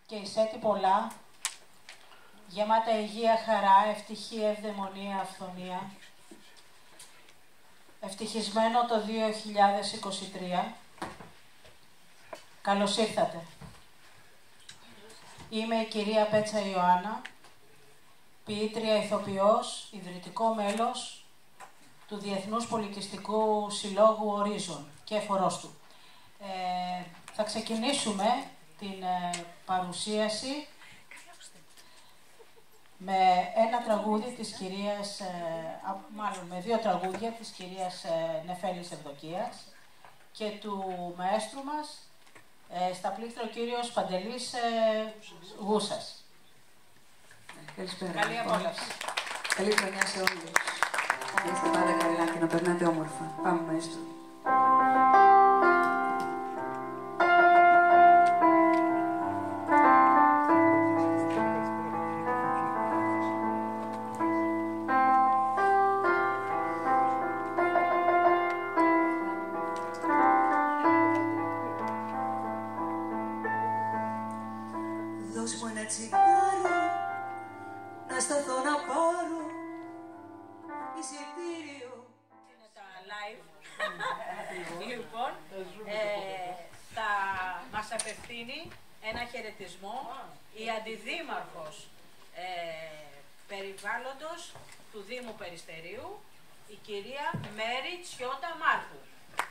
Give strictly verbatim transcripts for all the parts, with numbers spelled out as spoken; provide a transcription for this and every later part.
και εισέτη πολλά, γεμάτα υγεία, χαρά, ευτυχία, ευδαιμονία, αυθονία. Ευτυχισμένο το δύο χιλιάδες είκοσι τρία. Καλώς ήρθατε. Είμαι η κυρία Πέτσα Ιωάννα, ποιήτρια, ηθοποιός, ιδρυτικό μέλος του Διεθνούς Πολιτιστικού Συλλόγου Ορίζον και εφορός του. Ε, θα ξεκινήσουμε την ε, παρουσίαση με ένα τραγούδι της κυρίας, ε, μάλλον με δύο τραγούδια της κυρίας ε, Νεφέλης Ευδοκίας και του μαέστρου μας, ε, στα πλήκτρα ο κύριος Παντελής ε, Γούσας. Καλησπέρα. Καλή απόλαυση. Καλή χρονιά σε όλους. Να είστε πάντα καλά και να περνάτε όμορφα. Πάμε μαέστρο. Δώσ' μου ένα τσιγάρο, να σταθώ να πάρω εισιτήριο. Είναι τα live. Λοιπόν, ε, θα μας απευθύνει ένα χαιρετισμό η αντιδήμαρχος ε, περιβάλλοντος του Δήμου Περιστερίου, η κυρία Μέρη Τσιώτα Μάρκου.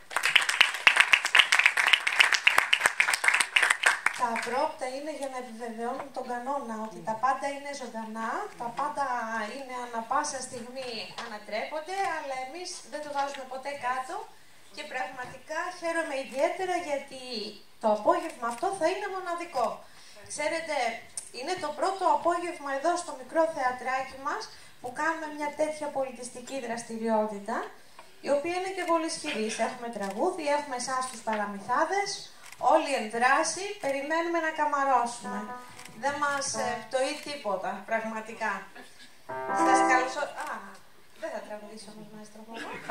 Τα απρόπτα είναι για να επιβεβαιώνουν τον κανόνα, ότι τα πάντα είναι ζωντανά, τα πάντα είναι ανα πάσα στιγμή ανατρέπονται, αλλά εμείς δεν το βάζουμε ποτέ κάτω και πραγματικά χαίρομαι ιδιαίτερα γιατί το απόγευμα αυτό θα είναι μοναδικό. Ξέρετε, είναι το πρώτο απόγευμα εδώ στο μικρό θεατράκι μας που κάνουμε μια τέτοια πολιτιστική δραστηριότητα, η οποία είναι και πολύ ισχυρή. Έχουμε τραγούδι, έχουμε εσάς τους παραμυθάδες. Όλοι εν δράση, περιμένουμε να καμαρώσουμε. Δεν μας ε, πτωεί τίποτα, πραγματικά. Σας καλωσορίζω... Α, δεν θα τραγουδήσω όμως, μαέστρο.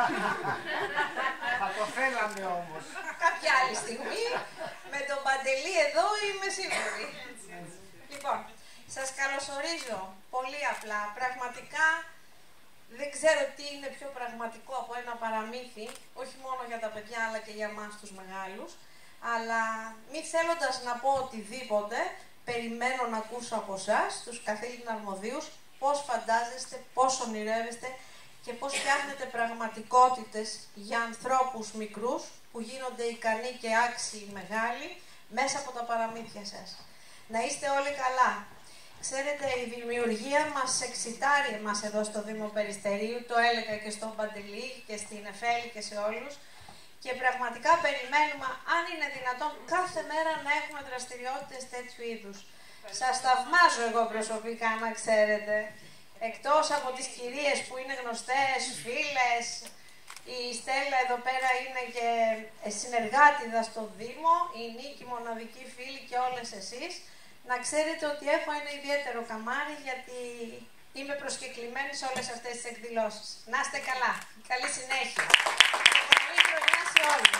Θα το θέλαμε όμως. Κάποια άλλη στιγμή, με τον Παντελή εδώ είμαι σίγουρη. Λοιπόν, σας καλωσορίζω πολύ απλά. Πραγματικά δεν ξέρω τι είναι πιο πραγματικό από ένα παραμύθι, όχι μόνο για τα παιδιά αλλά και για εμάς τους μεγάλους. Αλλά μη θέλοντας να πω οτιδήποτε, περιμένω να ακούσω από εσάς, τους καθήλυνα αρμοδίους, πώς φαντάζεστε, πώς ονειρεύεστε και πώς φτιάχνετε πραγματικότητες για ανθρώπους μικρούς που γίνονται ικανοί και άξιοι μεγάλοι μέσα από τα παραμύθια σας. Να είστε όλοι καλά. Ξέρετε, η δημιουργία μας εξητάρει εμάς εδώ στο Δήμο Περιστερίου, το έλεγα και στον Παντελή και στην Νεφέλη και σε όλους. Και πραγματικά περιμένουμε, αν είναι δυνατόν, κάθε μέρα να έχουμε δραστηριότητες τέτοιου είδους. Σας θαυμάζω εγώ προσωπικά, να ξέρετε. Εκτός από τις κυρίες που είναι γνωστές, φίλες, η Στέλλα εδώ πέρα είναι και συνεργάτηδα στο Δήμο, η Νίκη μοναδική φίλη και όλες εσείς. Να ξέρετε ότι έχω ένα ιδιαίτερο καμάρι, γιατί είμαι προσκεκλημένη σε όλες αυτές τις εκδηλώσεις. Να είστε καλά. Καλή συνέχεια. Καλή χρονιά σε όλους.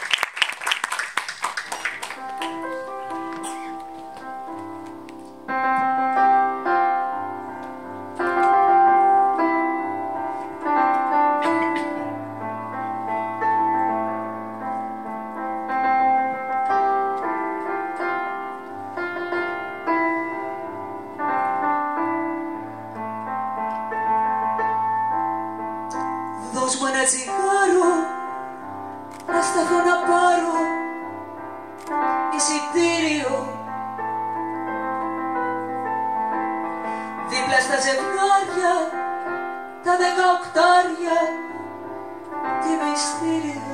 Δώσ' μου ένα τσιγάρο, να σταθώ να πάρω εισιτήριο. Δίπλα στα ζευγάρια, τα δεκαοκτάρια, τι μυστήριο.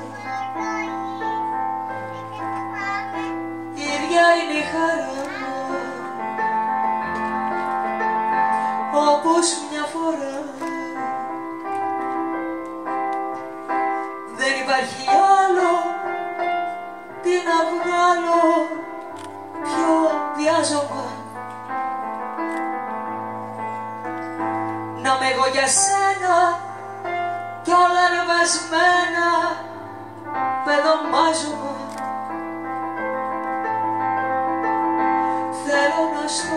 Η ίδια είναι η χαρά μου, όπως μια φορά. Δεν υπάρχει άλλο, τι να βγάλω πιο διάζωμα. Να είμαι εγώ για σένα κι όλα ανεβασμένα, παιδομάζωμα. Θέλω να σου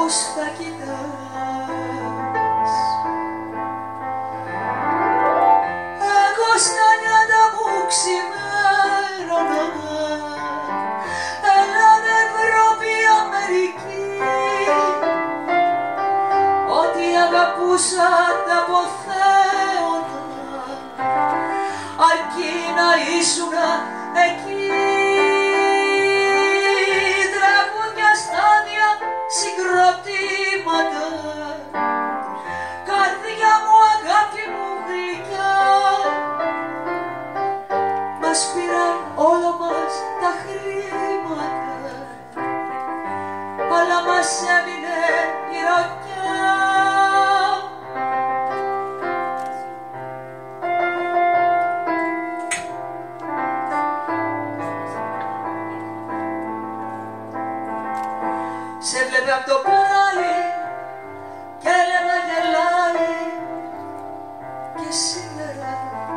πώς θα κοιτάς. Εγώ στα νιάτα μου ξημέρωνα, Ελλάδα, Ευρώπη, Αμερική, ό,τι αγαπούσα τα αποθέωνα, αρκεί να ήσουνα εκεί. Τραγούδια, στάδια, συγκροτήματα, καρδιά μου, αγάπη μου γλυκιά, μας πήραν όλα μας τα χρήματα, αλλά μας έμεινε η ρωτιά. Σε βλέπε απ' το πλάι κι έλεγα γελάει, και σήμερα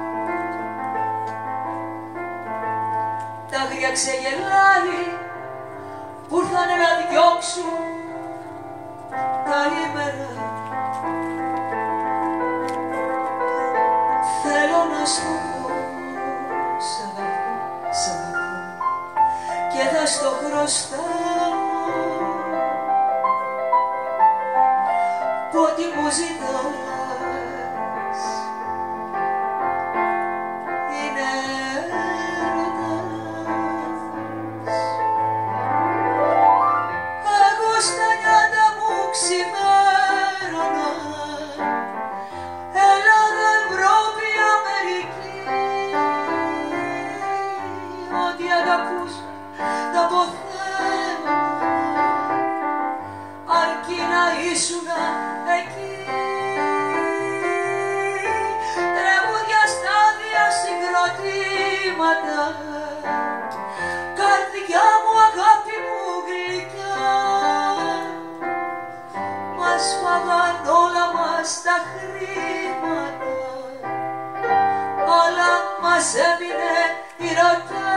τα αγρία ξεγελάει που ήρθανε να διώξουν τα ήμερα. Θέλω να σου πω σ' αγαπώ, σ' αγαπώ και θα στο χρωστάω που ό,τι μου ζητάς είναι έρωτας. Εγώ στα νιάτα μου ξημέρωνα, Ελλάδα, Ευρώπη, Αμερική, ό,τι αγαπούσα τα αποθέωνα, αρκεί να ήσουνα εκεί. Τραγούδια, στάδια, συγκροτήματα, καρδιά μου, αγάπη μου γλυκιά, μας φάγαν όλα μας τα χρήματα, αλλά μας έμεινε η ρωτιά.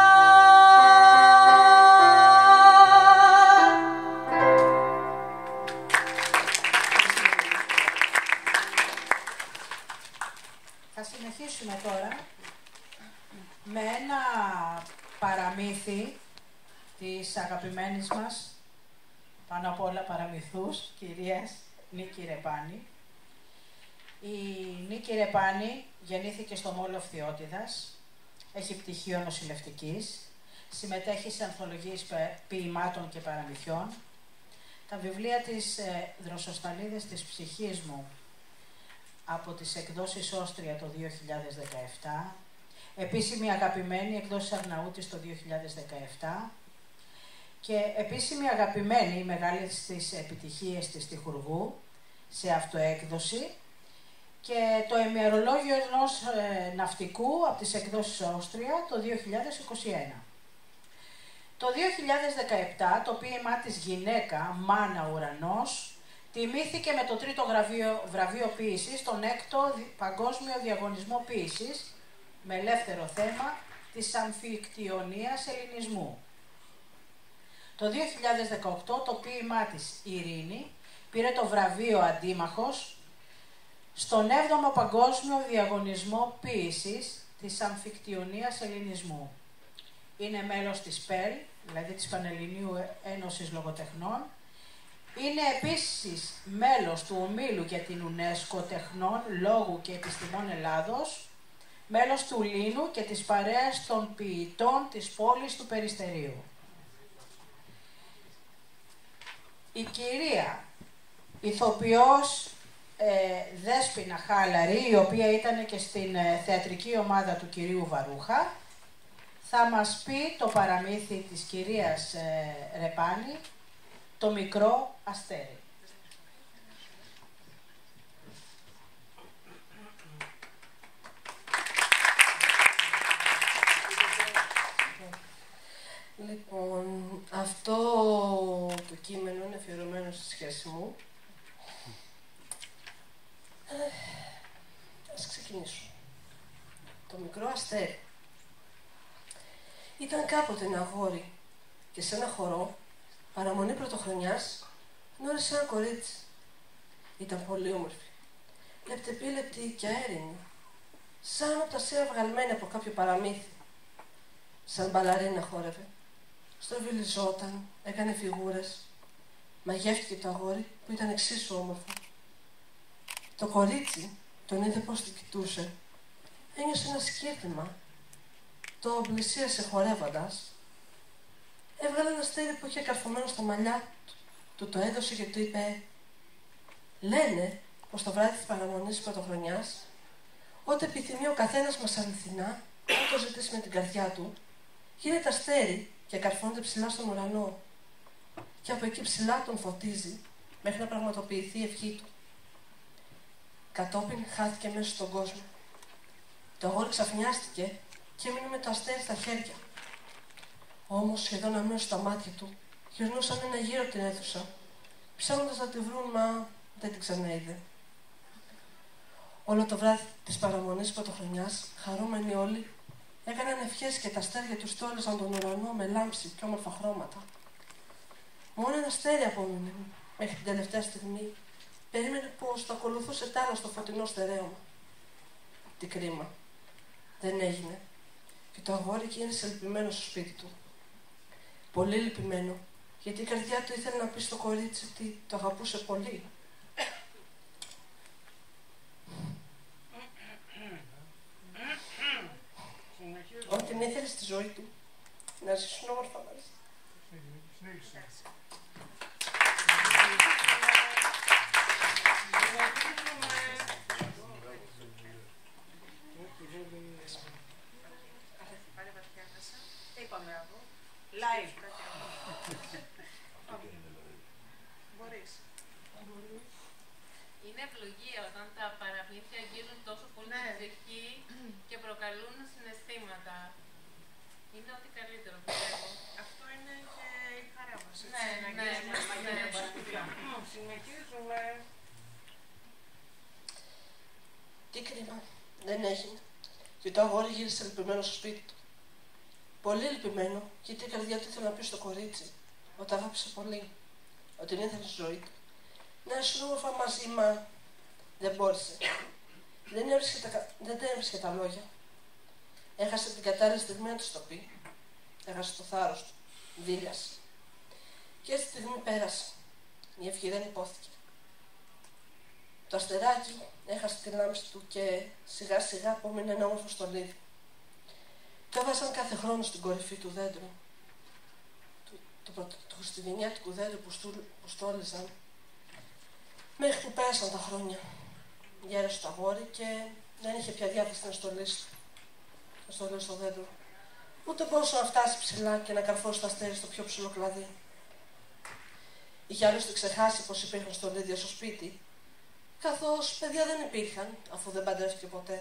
Θα συνεχίσουμε τώρα με ένα παραμύθι της αγαπημένης μας, πάνω απ' όλα παραμυθούς, κυρίας Νίκη Ρεπάνη. Η Νίκη Ρεπάνη γεννήθηκε στο Μόλο Φθιώτιδας, έχει πτυχίο νοσηλευτικής, συμμετέχει σε ανθολογίες ποιημάτων και παραμυθιών. Τα βιβλία της ε, «Δροσοσταλίδες της ψυχής μου» από τις εκδόσεις Όστρια το δύο χιλιάδες δεκαεπτά, επίσημη αγαπημένη εκδόσεις Αρναούτης το δύο χιλιάδες δεκαεπτά και επίσημη αγαπημένη, οι μεγάλες της επιτυχίες της Τυχουργού σε αυτοέκδοση, και το ημερολόγιο ενός ε, ναυτικού από τις εκδόσεις Όστρια το δύο χιλιάδες είκοσι ένα. Το δύο χιλιάδες δεκαεπτά το ποίημά της «Γυναίκα, μάνα, ουρανός» τιμήθηκε με το τρίτο βραβείο, βραβείο ποίησης στον έκτο Παγκόσμιο Διαγωνισμό Ποίησης με ελεύθερο θέμα της αμφικτιονίας ελληνισμού. Το δύο χιλιάδες δεκαοκτώ το ποίημά της «Ειρήνη» πήρε το βραβείο Αντίμαχος στον έβδομο Παγκόσμιο Διαγωνισμό Ποίησης της αμφικτιονίας ελληνισμού. Είναι μέλος της ΠΕΛ, δηλαδή της Πανελληνίου Ένωσης Λογοτεχνών. Είναι επίσης μέλος του Ομίλου για την UNESCO Τεχνών, Λόγου και Επιστημών Ελλάδος, μέλος του Λίνου και της Παρέας των Ποιητών της πόλης του Περιστερίου. Η κυρία ηθοποιός ε, Δέσποινα Χάλαρη, η οποία ήταν και στην ε, θεατρική ομάδα του κυρίου Βαρούχα, θα μας πει το παραμύθι της κυρίας ε, Ρεπάνη, «Το μικρό αστέρι». Λοιπόν, αυτό το κείμενο είναι αφιερωμένο στη σχέση μου. Ε, ας ξεκινήσω. Το μικρό αστέρι. Ήταν κάποτε ένα αγόρι και σε ένα χορό, παραμονή πρωτοχρονιάς, γνώρισε ένα κορίτσι. Ήταν πολύ όμορφη. Λεπτεπίλεπτη και αέρινη. Σαν οπτασία βγαλμένη από κάποιο παραμύθι. Σαν μπαλαρίνα χόρευε. Στροβιλιζόταν, έκανε φιγούρες. Μαγεύτηκε το αγόρι που ήταν εξίσου όμορφο. Το κορίτσι τον είδε πως την κοιτούσε. Ένιωσε ένα σκύρτημα. Το πλησίασε χορεύοντας. Έβγαλε ένα αστέρι που είχε καρφωμένο στα μαλλιά του. Του το έδωσε και του είπε: «Λένε πως το βράδυ της παραμονής πρωτοχρονιάς, ό,τι επιθυμεί ο καθένας μας αληθινά, αν το ζητήσει με την καρδιά του, γίνεται αστέρι και καρφώνεται ψηλά στον ουρανό. Και από εκεί ψηλά τον φωτίζει μέχρι να πραγματοποιηθεί η ευχή του». Κατόπιν χάθηκε μέσα στον κόσμο. Το αγόρι ξαφνιάστηκε και έμεινε με το αστέρι στα χέρια. Όμως σχεδόν αμέσως στα μάτια του γυρνούσαν ένα γύρο την αίθουσα, ψάχνοντας να τη βρουν, μα δεν την ξαναείδε. Όλο το βράδυ της παραμονής πρωτοχρονιάς, χαρούμενοι όλοι, έκαναν ευχές και τα αστέρια τους τόλιζαν τον ουρανό με λάμψη και όμορφα χρώματα. Μόνο ένα αστέρι απόμεινε μέχρι την τελευταία στιγμή. Περίμενε πως θα ακολουθούσε τ' άλλα στο φωτεινό στερέωμα. Τι κρίμα. Δεν έγινε. Και το αγόρι γύρισε λυπημένο στο σπίτι του. Πολύ λυπημένο, γιατί η καρδιά του ήθελε να πει στο κορίτσι ότι το αγαπούσε πολύ. Ότι την ήθελε στη ζωή του να ζήσουν όμορφα μαζί. Live. Μπορείς. Είναι ευλογία όταν τα παραμύθια αγγίζουν τόσο πολύ την ψυχή και προκαλούν συναισθήματα. Είναι ό,τι καλύτερο, πιστεύω. Αυτό είναι και η χαρά μας. Ναι, ναι, ναι. Συνεχίζουμε. Τι κρίμα. Δεν έγινε. Και το αγόρι γύρισε λυπημένο στο σπίτι του. Πολύ λυπημένο, γιατί η καρδιά του ήθελε να πει στο κορίτσι ότι αγάπησε πολύ, ότι την ήθελε στη ζωή του. Να έρθουν όμορφα μαζί, μα δεν μπόρεσε. Δεν έβρισκε τα, δεν έβρισκε τα λόγια. Έχασε την κατάλληλη στιγμή να του το πει. Έχασε το θάρρος του. Δίλιασε. Και έτσι τη στιγμή πέρασε. Η ευχή δεν υπόθηκε. Το αστεράκι έχασε τη λάμψη του και σιγά σιγά απόμεινε ένα όμορφο στολίδι. Το έβαζαν κάθε χρόνο στην κορυφή του δέντρου, του, του, του, του χριστουγεννιάτικου δέντρου που, στου, που στόλιζαν, μέχρι που πέρασαν τα χρόνια. Γέρασε το αγόρι και δεν είχε πια διάθεση να στολίσει να στολίσει το δέντρο. Ούτε μπορούσε να φτάσει ψηλά και να καρφώσει το αστέρι στο πιο ψηλό κλαδί. Είχε άλλωστε ξεχάσει πως υπήρχαν στολίδια στο σπίτι, καθώς παιδιά δεν υπήρχαν, αφού δεν παντρεύτηκε ποτέ.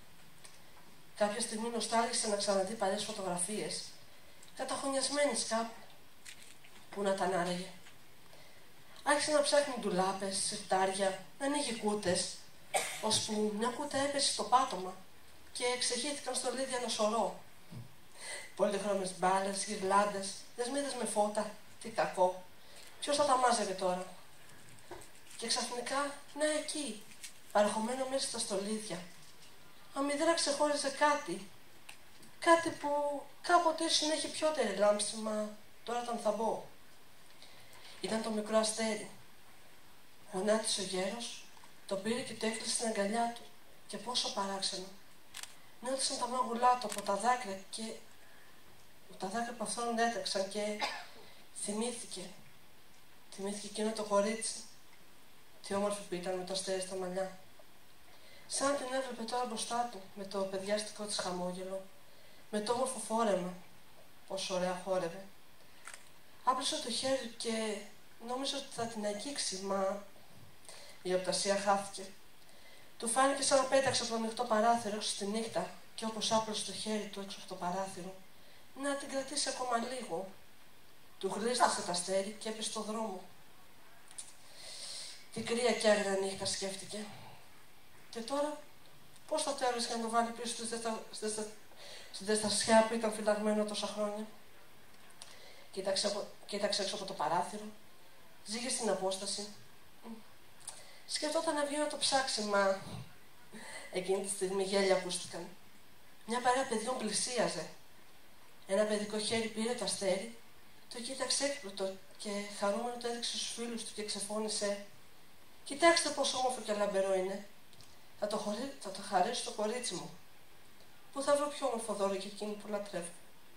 Κάποια στιγμή νοστάλγησε να ξαναδεί παλιές φωτογραφίες, καταχωνιασμένες κάπου. Πού να τα άραγε. Άρχισε να ψάχνει ντουλάπες, σιρτάρια, να ανοίγει κούτες, ώσπου μια κούτα έπεσε στο πάτωμα και εξεχύθηκαν στολίδια ένα σωρό. Πολύχρωμες μπάλες, γυρλάντες, δεσμίδες με φώτα, τι κακό. Ποιος θα τα μάζευε τώρα. Και ξαφνικά, να εκεί, παρεχωμένο μέσα στα στολίδια, αμυδρά ξεχώριζε κάτι. Κάτι που κάποτε ίσως να έχει πιότερη λάμψη, μα τώρα ήταν θαμπό. Ήταν το μικρό αστέρι. Γονάτισε ο γέρος, το πήρε και το έκλεισε στην αγκαλιά του. Και πόσο παράξενο. Νιώθησαν τα μάγουλά του από τα δάκρυα και τα δάκρυα από αυτόν έτρεξαν και θυμήθηκε. Θυμήθηκε εκείνο το κορίτσι. Τι όμορφη που ήταν με το αστέρι στα μαλλιά. Σαν την έβλεπε τώρα μπροστά του, με το παιδιάστικο της χαμόγελο, με το όμορφο φόρεμα, πόσο ωραία χόρευε. Άπλωσε το χέρι του και νόμιζε ότι θα την αγγίξει, μα η οπτασία χάθηκε. Του φάνηκε σαν να πέταξε από το ανοιχτό παράθυρο έξω στη νύχτα και όπως άπλωσε το χέρι του έξω από το παράθυρο, να την κρατήσει ακόμα λίγο. Του γλίστασε τα αστέρι και έπεσε στον δρόμο. Τι κρύα και άγρια νύχτα, σκέφτηκε. Και τώρα, πώς θα το έβρισκε να το βάλει πίσω στη δεστασιά που ήταν φυλαγμένο τόσα χρόνια. Κοίταξε, από, κοίταξε έξω από το παράθυρο Ζήγε στην απόσταση. Σκεφτόταν να βγει να το ψάξει, μα εκείνη τη στιγμή γέλια ακούστηκαν. Μια παρέα παιδιών πλησίαζε. Ένα παιδικό χέρι πήρε το αστέρι, το κοίταξε έκπληκτο και χαρούμενο το έδειξε στους φίλους του και ξεφώνησε: «Κοιτάξτε πόσο όμορφο και λαμπερό είναι. Θα το, χωρί... θα το χαρίσω στο κορίτσι μου. Πού θα βρω πιο όμορφο δώρο για εκείνη που λατρεύω?»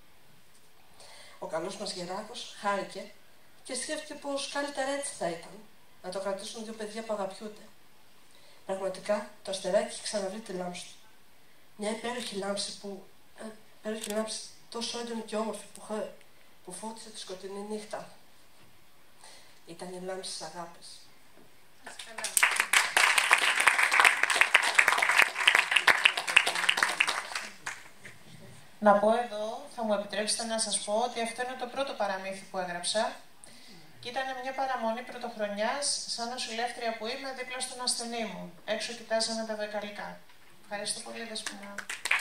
Ο καλός μας γεράκος χάρηκε και σκέφτηκε πως καλύτερα έτσι θα ήταν, να το κρατήσουν δύο παιδιά που αγαπιούνται. Πραγματικά το αστεράκι είχε ξαναβρει τη λάμψη του. Μια υπέροχη λάμψη που. Ε, υπέροχη λάμψη τόσο έντονη και όμορφη που, χα... που φώτισε τη σκοτεινή νύχτα. Ήταν η λάμψη της αγάπης. Να πω εδώ, θα μου επιτρέψετε να σας πω ότι αυτό είναι το πρώτο παραμύθι που έγραψα και ήταν μια παραμονή πρωτοχρονιάς, σαν νοσηλεύτρια που είμαι, δίπλα στον ασθενή μου. Έξω κοιτάζαμε τα δεκαλικά. Ευχαριστώ πολύ, Δεσποιნა.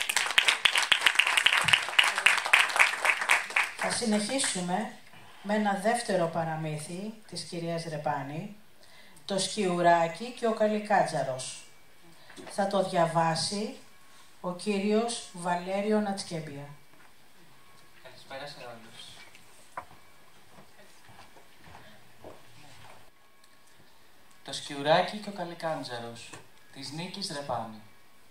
Θα συνεχίσουμε με ένα δεύτερο παραμύθι της κυρίας Ρεπάνη, το Σκιουράκι και ο Καλικάτζαρος. Θα το διαβάσει ο κύριος Βαλέριο Νατσκέμπια. Καλησπέρα σε όλους. Το Σκιουράκι και ο Καλικάτζαρος της Νίκης Ρεπάνη.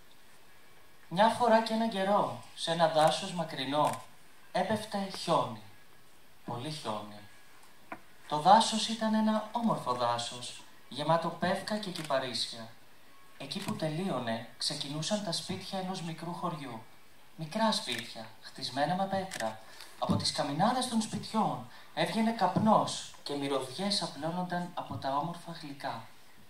Μια φορά και έναν καιρό, σε ένα δάσος μακρινό, έπεφτε χιόνι. Πολύ χιόνι. Το δάσος ήταν ένα όμορφο δάσος, γεμάτο πεύκα και κυπαρίσια. Εκεί που τελείωνε, ξεκινούσαν τα σπίτια ενός μικρού χωριού. Μικρά σπίτια, χτισμένα με πέτρα. Από τις καμινάδες των σπιτιών έβγαινε καπνός και μυρωδιές απλώνονταν από τα όμορφα γλυκά.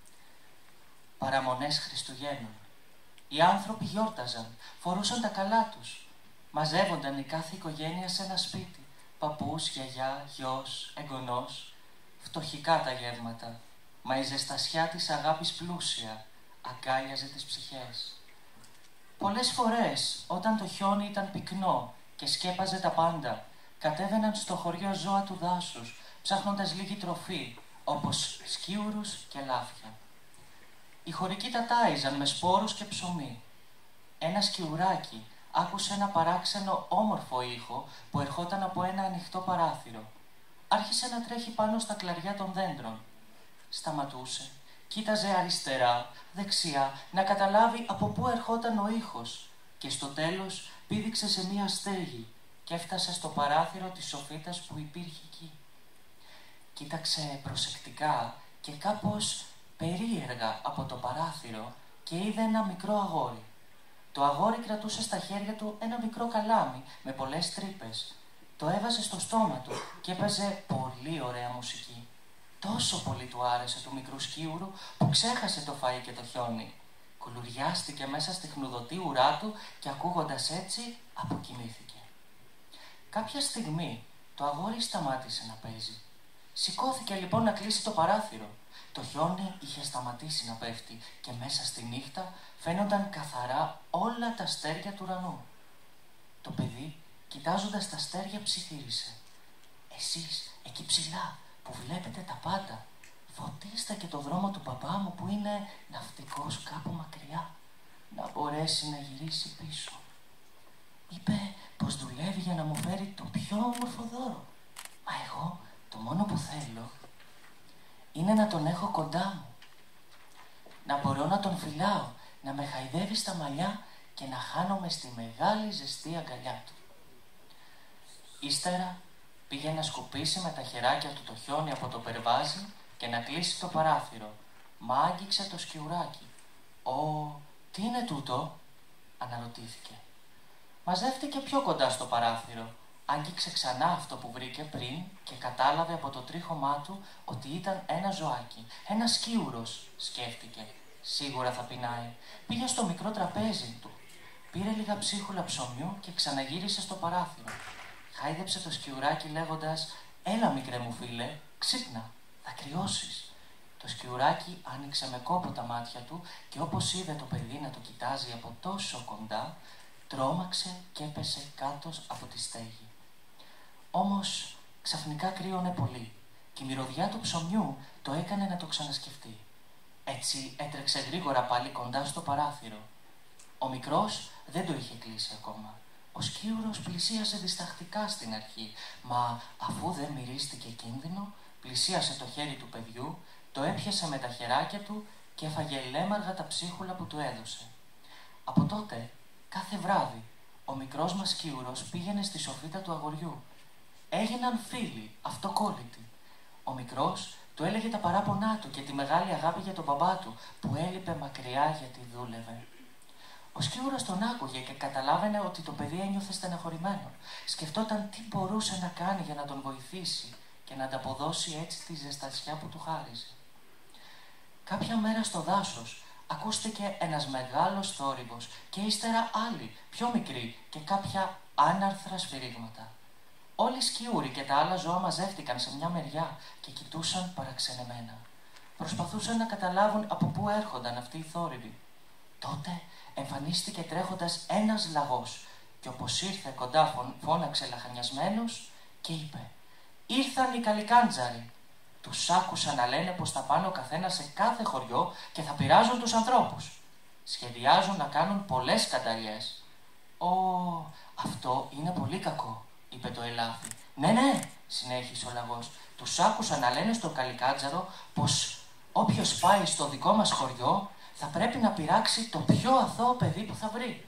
Παραμονές Χριστουγέννων. Οι άνθρωποι γιόρταζαν, φορούσαν τα καλά τους. Μαζεύονταν η κάθε οικογένεια σε ένα σπίτι. Παππούς, γιαγιά, γιος, εγγονός. Φτωχικά τα γεύματα, μα η ζεστασιά της αγάπης πλούσια αγκάλιαζε τις ψυχές. Πολλές φορές, όταν το χιόνι ήταν πυκνό και σκέπαζε τα πάντα, κατέβαιναν στο χωριό ζώα του δάσους, ψάχνοντας λίγη τροφή, όπως σκίουρους και λάφια. Οι χωρικοί τα τάιζαν με σπόρους και ψωμί. Ένα σκιουράκι άκουσε ένα παράξενο όμορφο ήχο που ερχόταν από ένα ανοιχτό παράθυρο. Άρχισε να τρέχει πάνω στα κλαριά των δέντρων. Σταματούσε, κοίταζε αριστερά, δεξιά, να καταλάβει από πού ερχόταν ο ήχος και στο τέλος πήδηξε σε μία στέγη και έφτασε στο παράθυρο της σοφίτας που υπήρχε εκεί. Κοίταξε προσεκτικά και κάπως περίεργα από το παράθυρο και είδε ένα μικρό αγόρι. Το αγόρι κρατούσε στα χέρια του ένα μικρό καλάμι με πολλές τρύπες. Το έβαζε στο στόμα του και έπαιζε πολύ ωραία μουσική. Τόσο πολύ του άρεσε του μικρού σκίουρου που ξέχασε το φαΐ και το χιόνι. Κουλουριάστηκε μέσα στη χνουδωτή ουρά του και ακούγοντας έτσι αποκοιμήθηκε. Κάποια στιγμή το αγόρι σταμάτησε να παίζει. Σηκώθηκε λοιπόν να κλείσει το παράθυρο. Το χιόνι είχε σταματήσει να πέφτει και μέσα στη νύχτα φαίνονταν καθαρά όλα τα αστέρια του ουρανού. Το παιδί, κοιτάζοντας τα αστέρια, ψιθύρισε. «Εσείς, εκεί ψηλά, που βλέπετε τα πάντα, φωτίστε και το δρόμο του μπαμπά μου που είναι ναυτικός κάπου μακριά, να μπορέσει να γυρίσει πίσω. Είπε πως δουλεύει για να μου φέρει το πιο όμορφο δώρο. Μα εγώ το μόνο που θέλω είναι να τον έχω κοντά μου. Να μπορώ να τον φυλάω, να με χαϊδεύει στα μαλλιά και να χάνομαι στη μεγάλη ζεστή αγκαλιά του». Ύστερα πήγε να σκουπίσει με τα χεράκια του το χιόνι από το περβάζι και να κλείσει το παράθυρο. Μα άγγιξε το σκιουράκι. «Ω, τι είναι τούτο?» αναρωτήθηκε. Μαζεύτηκε πιο κοντά στο παράθυρο. Άγγιξε ξανά αυτό που βρήκε πριν και κατάλαβε από το τρίχωμά του ότι ήταν ένα ζωάκι. Ένα σκίουρος, σκέφτηκε. Σίγουρα θα πεινάει. Πήγε στο μικρό τραπέζι του. Πήρε λίγα ψίχουλα ψωμιού και ξαναγύρισε στο παράθυρο. Χάιδεψε το σκιουράκι λέγοντας «Έλα μικρέ μου φίλε, ξύπνα, θα κρυώσεις». Το σκιουράκι άνοιξε με κόπο τα μάτια του και όπως είδε το παιδί να το κοιτάζει από τόσο κοντά, τρόμαξε και έπεσε κάτω από τη στέγη. Όμως ξαφνικά κρύωνε πολύ και η μυρωδιά του ψωμιού το έκανε να το ξανασκεφτεί. Έτσι έτρεξε γρήγορα πάλι κοντά στο παράθυρο. Ο μικρός δεν το είχε κλείσει ακόμα. Ο σκίουρος πλησίασε δισταχτικά στην αρχή, μα αφού δεν μυρίστηκε κίνδυνο, πλησίασε το χέρι του παιδιού, το έπιασε με τα χεράκια του και έφαγε λέμαργα τα ψίχουλα που του έδωσε. Από τότε, κάθε βράδυ, ο μικρός μας σκίουρος πήγαινε στη σοφίτα του αγοριού. Έγιναν φίλοι, αυτοκόλλητοι. Ο μικρός του έλεγε τα παράπονά του και τη μεγάλη αγάπη για τον μπαμπά του, που έλειπε μακριά γιατί δούλευε. Ο σκίουρος τον άκουγε και καταλάβαινε ότι το παιδί ένιωθε στεναχωρημένο. Σκεφτόταν τι μπορούσε να κάνει για να τον βοηθήσει και να ανταποδώσει έτσι τη ζεστασιά που του χάριζε. Κάποια μέρα στο δάσος ακούστηκε ένας μεγάλος θόρυβος και ύστερα άλλοι, πιο μικροί και κάποια άναρθρα σφυρίγματα. Όλοι οι σκιούροι και τα άλλα ζώα μαζεύτηκαν σε μια μεριά και κοιτούσαν παραξενεμένα. Προσπαθούσαν να καταλάβουν από πού έρχονταν αυτοί οι θόρυβοι. Τότε εμφανίστηκε τρέχοντας ένας λαγός και όπως ήρθε κοντά φώναξε λαχανιασμένος και είπε «Ήρθαν οι καλικάντζαροι». Τους άκουσα να λένε πως θα πάνε ο καθένας σε κάθε χωριό και θα πειράζουν τους ανθρώπους. Σχεδιάζουν να κάνουν πολλές σκανταλιές. «Ω, αυτό είναι πολύ κακό», είπε το ελάφι. «Ναι, ναι», συνέχισε ο λαγός, «τους άκουσα να λένε στον καλικάντζαρο πως όποιος πάει στο δικό μας χωριό θα πρέπει να πειράξει το πιο αθώο παιδί που θα βρει.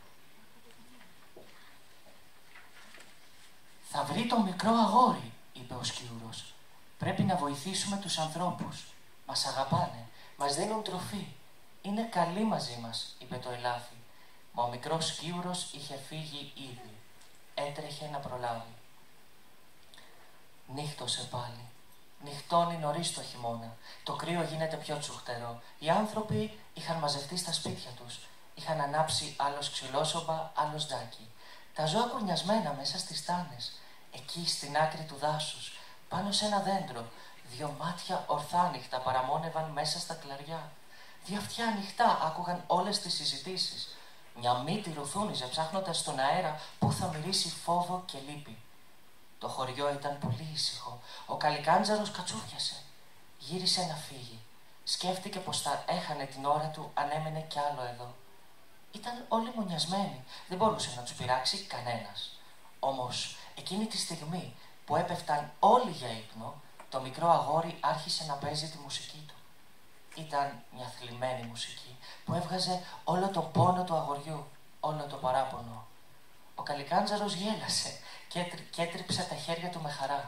Θα βρει το μικρό αγόρι», είπε ο σκιούρος. «Πρέπει να βοηθήσουμε τους ανθρώπους. Μας αγαπάνε, μας δίνουν τροφή. Είναι καλοί μαζί μας», είπε το ελάφι. Μα ο μικρός σκιούρος είχε φύγει ήδη. Έτρεχε να προλάβει. Νύχτωσε πάλι. Νυχτώνει νωρίς το χειμώνα. Το κρύο γίνεται πιο τσουχτερό. Οι άνθρωποι είχαν μαζευτεί στα σπίτια τους. Είχαν ανάψει άλλος ξυλόσομπα, άλλος τζάκι. Τα ζώα κουρνιασμένα μέσα στις τάνες. Εκεί στην άκρη του δάσους, πάνω σε ένα δέντρο, δυο μάτια ορθάνυχτα παραμόνευαν μέσα στα κλαριά. Δυο αυτιά ανοιχτά άκουγαν όλες τις συζητήσεις. Μια μύτη ρουθούνιζε ψάχνοντας στον αέρα που θα μυρίσει φόβο και λύπη. Το χωριό ήταν πολύ ήσυχο. Ο καλικάντζαρος κατσούφιασε. Γύρισε να φύγει. Σκέφτηκε πως θα έχανε την ώρα του αν έμενε κι άλλο εδώ. Ήταν όλοι μονιασμένοι. Δεν μπορούσε να τους πειράξει κανένας. Όμως εκείνη τη στιγμή που έπεφταν όλοι για ύπνο, το μικρό αγόρι άρχισε να παίζει τη μουσική του. Ήταν μια θλιμμένη μουσική που έβγαζε όλο το πόνο του αγοριού, όλο το παράπονο. Ο καλικάντζαρος γέλασε και έτριψε τα χέρια του με χαρά.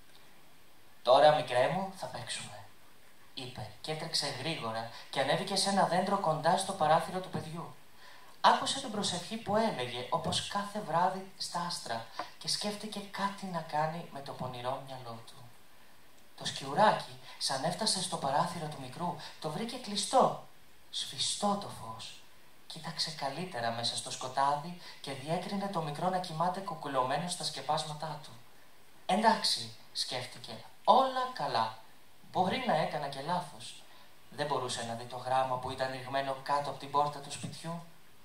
«Τώρα, μικρέ μου, θα παίξουμε», είπε και έτρεξε γρήγορα και ανέβηκε σε ένα δέντρο κοντά στο παράθυρο του παιδιού. Άκουσε την προσευχή που έλεγε όπως κάθε βράδυ στα άστρα και σκέφτηκε κάτι να κάνει με το πονηρό μυαλό του. Το σκιουράκι, σαν έφτασε στο παράθυρο του μικρού, το βρήκε κλειστό, σβηστό το φως. Κοίταξε καλύτερα μέσα στο σκοτάδι και διέκρινε το μικρό να κοιμάται κουκουλωμένο στα σκεπάσματά του. «Εντάξει», σκέφτηκε, «όλα καλά. Μπορεί να έκανα και λάθος». Δεν μπορούσε να δει το γράμμα που ήταν ρηγμένο κάτω από την πόρτα του σπιτιού.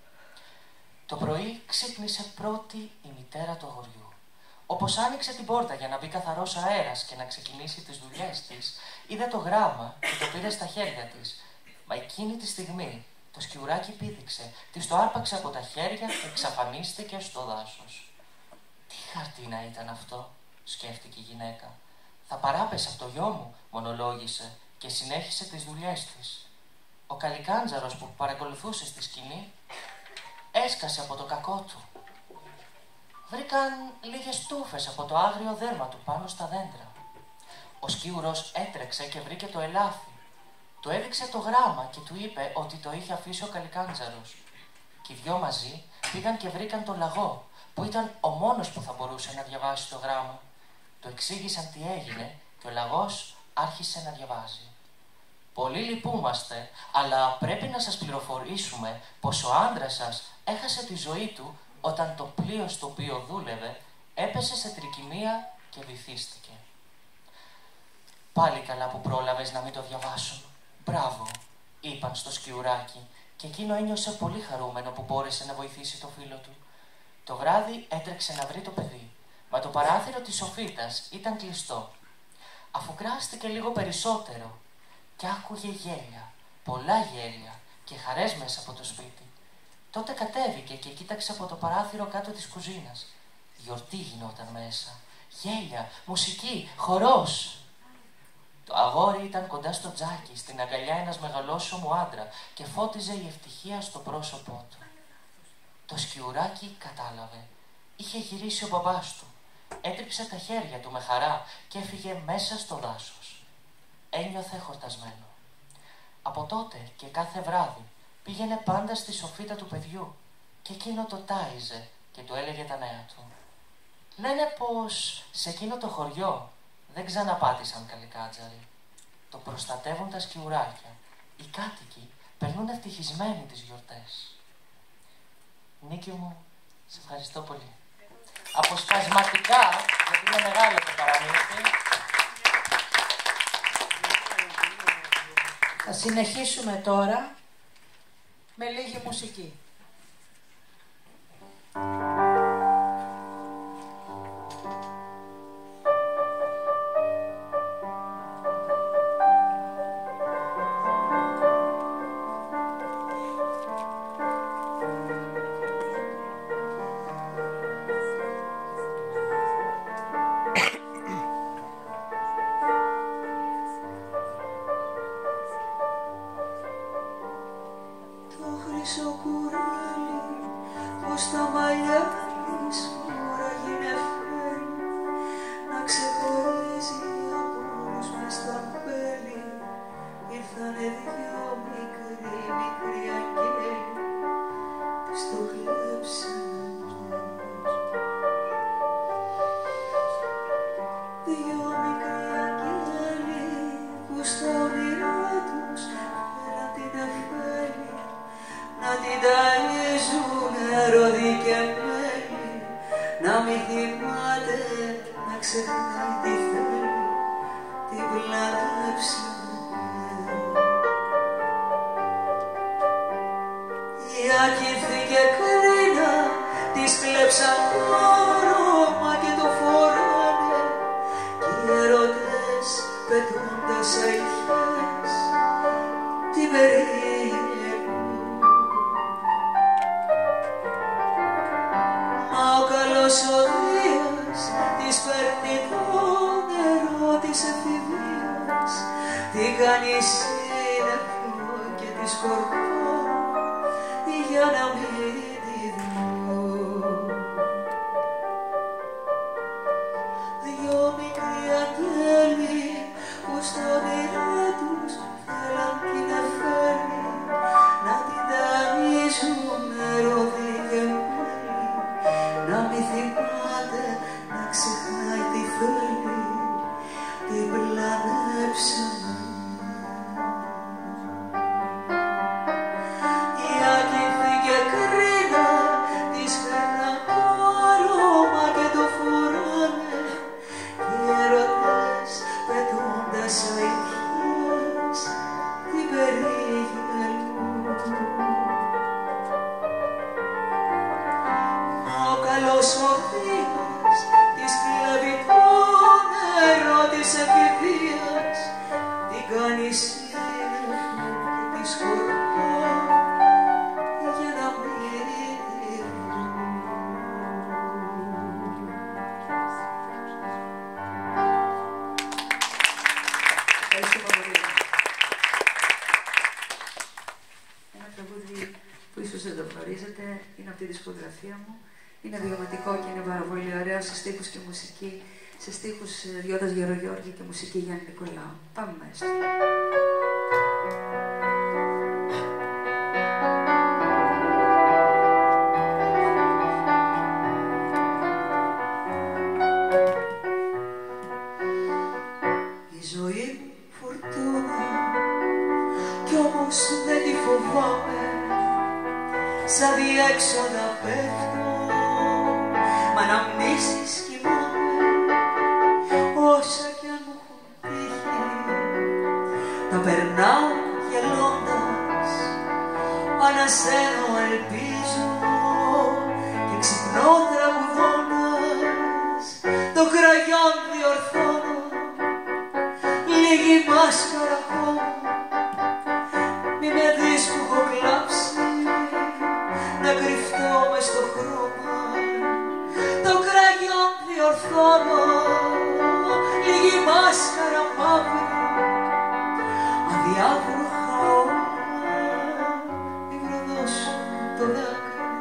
Το πρωί ξύπνησε πρώτη η μητέρα του αγοριού. Όπως άνοιξε την πόρτα για να μπει καθαρός αέρας και να ξεκινήσει τις δουλειές της, είδε το γράμμα και το πήρε στα χέρια της. Μα εκείνη τη στιγμή το σκιουράκι πήδηξε, της το άρπαξε από τα χέρια και εξαφανίστηκε στο δάσος. «Τι χαρτίνα ήταν αυτό», σκέφτηκε η γυναίκα. «Θα παράπεσε από το γιο μου», μονολόγησε και συνέχισε τις δουλειές της. Ο καλικάντζαρος που παρακολουθούσε στη σκηνή έσκασε από το κακό του. Βρήκαν λίγες τούφες από το άγριο δέρμα του πάνω στα δέντρα. Ο σκιούρος έτρεξε και βρήκε το ελάφι. Του έδειξε το γράμμα και του είπε ότι το είχε αφήσει ο καλικάντζαρος. Και οι δυο μαζί πήγαν και βρήκαν τον λαγό, που ήταν ο μόνος που θα μπορούσε να διαβάσει το γράμμα. Του εξήγησαν τι έγινε και ο λαγός άρχισε να διαβάζει. «Πολύ λυπούμαστε, αλλά πρέπει να σας πληροφορήσουμε πως ο άντρας σας έχασε τη ζωή του όταν το πλοίο στο οποίο δούλευε έπεσε σε τρικυμία και βυθίστηκε». «Πάλι καλά που πρόλαβες να μην το διαβάσουν. Μπράβο», είπαν στο σκιουράκι και εκείνο ένιωσε πολύ χαρούμενο που μπόρεσε να βοηθήσει το φίλο του. Το βράδυ έτρεξε να βρει το παιδί, μα το παράθυρο της σοφίτας ήταν κλειστό. αφού κράστηκε λίγο περισσότερο και άκουγε γέλια, πολλά γέλια και χαρές μέσα από το σπίτι, τότε κατέβηκε και κοίταξε από το παράθυρο κάτω της κουζίνας. Γιορτή γινόταν μέσα. Γέλια, μουσική, χορός. Το αγόρι ήταν κοντά στο τζάκι, στην αγκαλιά ένας μεγαλόσωμου άντρα και φώτιζε η ευτυχία στο πρόσωπό του. Το σκιουράκι κατάλαβε. Είχε γυρίσει ο μπαμπάς του. Έτριψε τα χέρια του με χαρά και έφυγε μέσα στο δάσος. Ένιωθε χορτασμένο. Από τότε και κάθε βράδυ πήγαινε πάντα στη σοφίτα του παιδιού και εκείνο το τάιζε και του έλεγε τα νέα του. Λένε πως σε εκείνο το χωριό δεν ξαναπάτησαν καλικάτζαροι. Το προστατεύουν τα σκιουράκια. Οι κάτοικοι περνούν ευτυχισμένοι τις γιορτές. Νίκη μου, σε ευχαριστώ πολύ. Αποσπασματικά, γιατί είναι μεγάλο το παραμύθι. Θα συνεχίσουμε τώρα με λίγη μουσική. Είναι βιωματικό και είναι πάρα πολύ ωραίο σε στίχους και μουσική, σε στίχους Διώτας Γερογιώργη και μουσική Γιάννη Νικολάου. Πάμε μέσα. Η ζωή φουρτούνα κι όμως δεν τη φοβάμαι, σαν διέξοδα πέφτω, μ' αναμνήσεις κοιμάμαι. Όσα κι αν μου έχουν τύχει, τα περνάω γελώντας, ανασένω ελπίζω και ξυπνώ τραγουδώντας, το κραγιόν διορθώνω διορθώνω, λίγη μάσκαρα μαύρη, αδιάβροχα όλα, μη προδώσω το δάκρυ.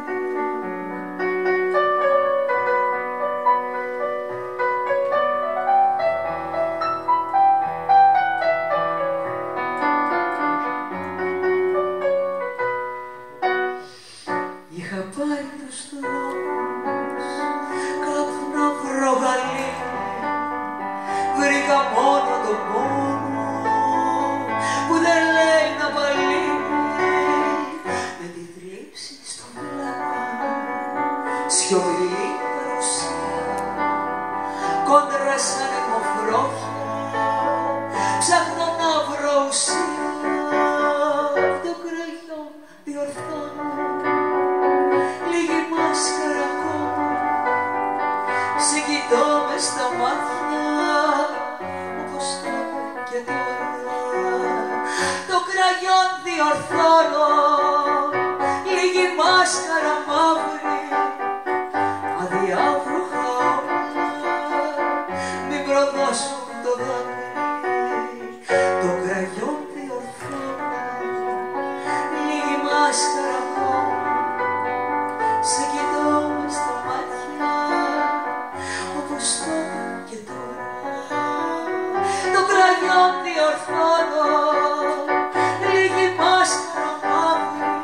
Είχα πάρει τους δρόμους κάπου να βρω γαλήνη, βρήκα μόνο τον πόνο που δεν λέει να παλύνει, με τη θλίψη στο βλέμμα, σιωπηρή παρουσία, κόντρα σαν αιμοφρόχια, ψάχνω να βρω ουσία, το κραγιό διορθώνω, λίγη μάσκαρα ακόμα, σε κοιτώ μες στα μάτια, όπως τότε και τώρα. Το κραγιόν διορθώνω, λίγη μάσκαρα μαύρη, αδιάβροχα όλα, μην προδώσουν το δάκρυ. Το κραγιόν διορθώνω, λίγη μάσκαρα ακόμα, σε κοιτώ μες στα μάτια, όπως τότε και τώρα. Το κραγιόν διορθώνω, λίγη μάσκαρα μαύρη,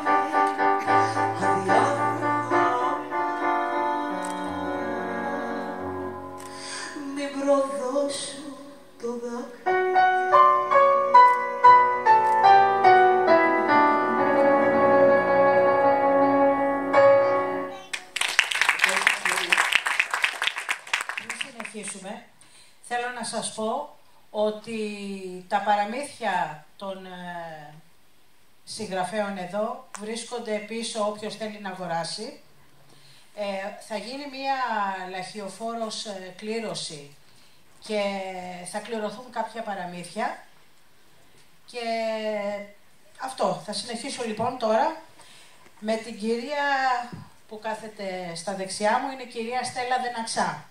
αδιάβροχα όλα, μην προδώσω το δάκρυ. Θέλω να σας πω ότι τα παραμύθια των ε, συγγραφέων εδώ βρίσκονται πίσω όποιος θέλει να αγοράσει. Ε, θα γίνει μία λαχιοφόρος ε, κλήρωση και θα κληρωθούν κάποια παραμύθια και αυτό. Θα συνεχίσω λοιπόν τώρα με την κυρία που κάθεται στα δεξιά μου, είναι η κυρία Στέλλα Δεναξά.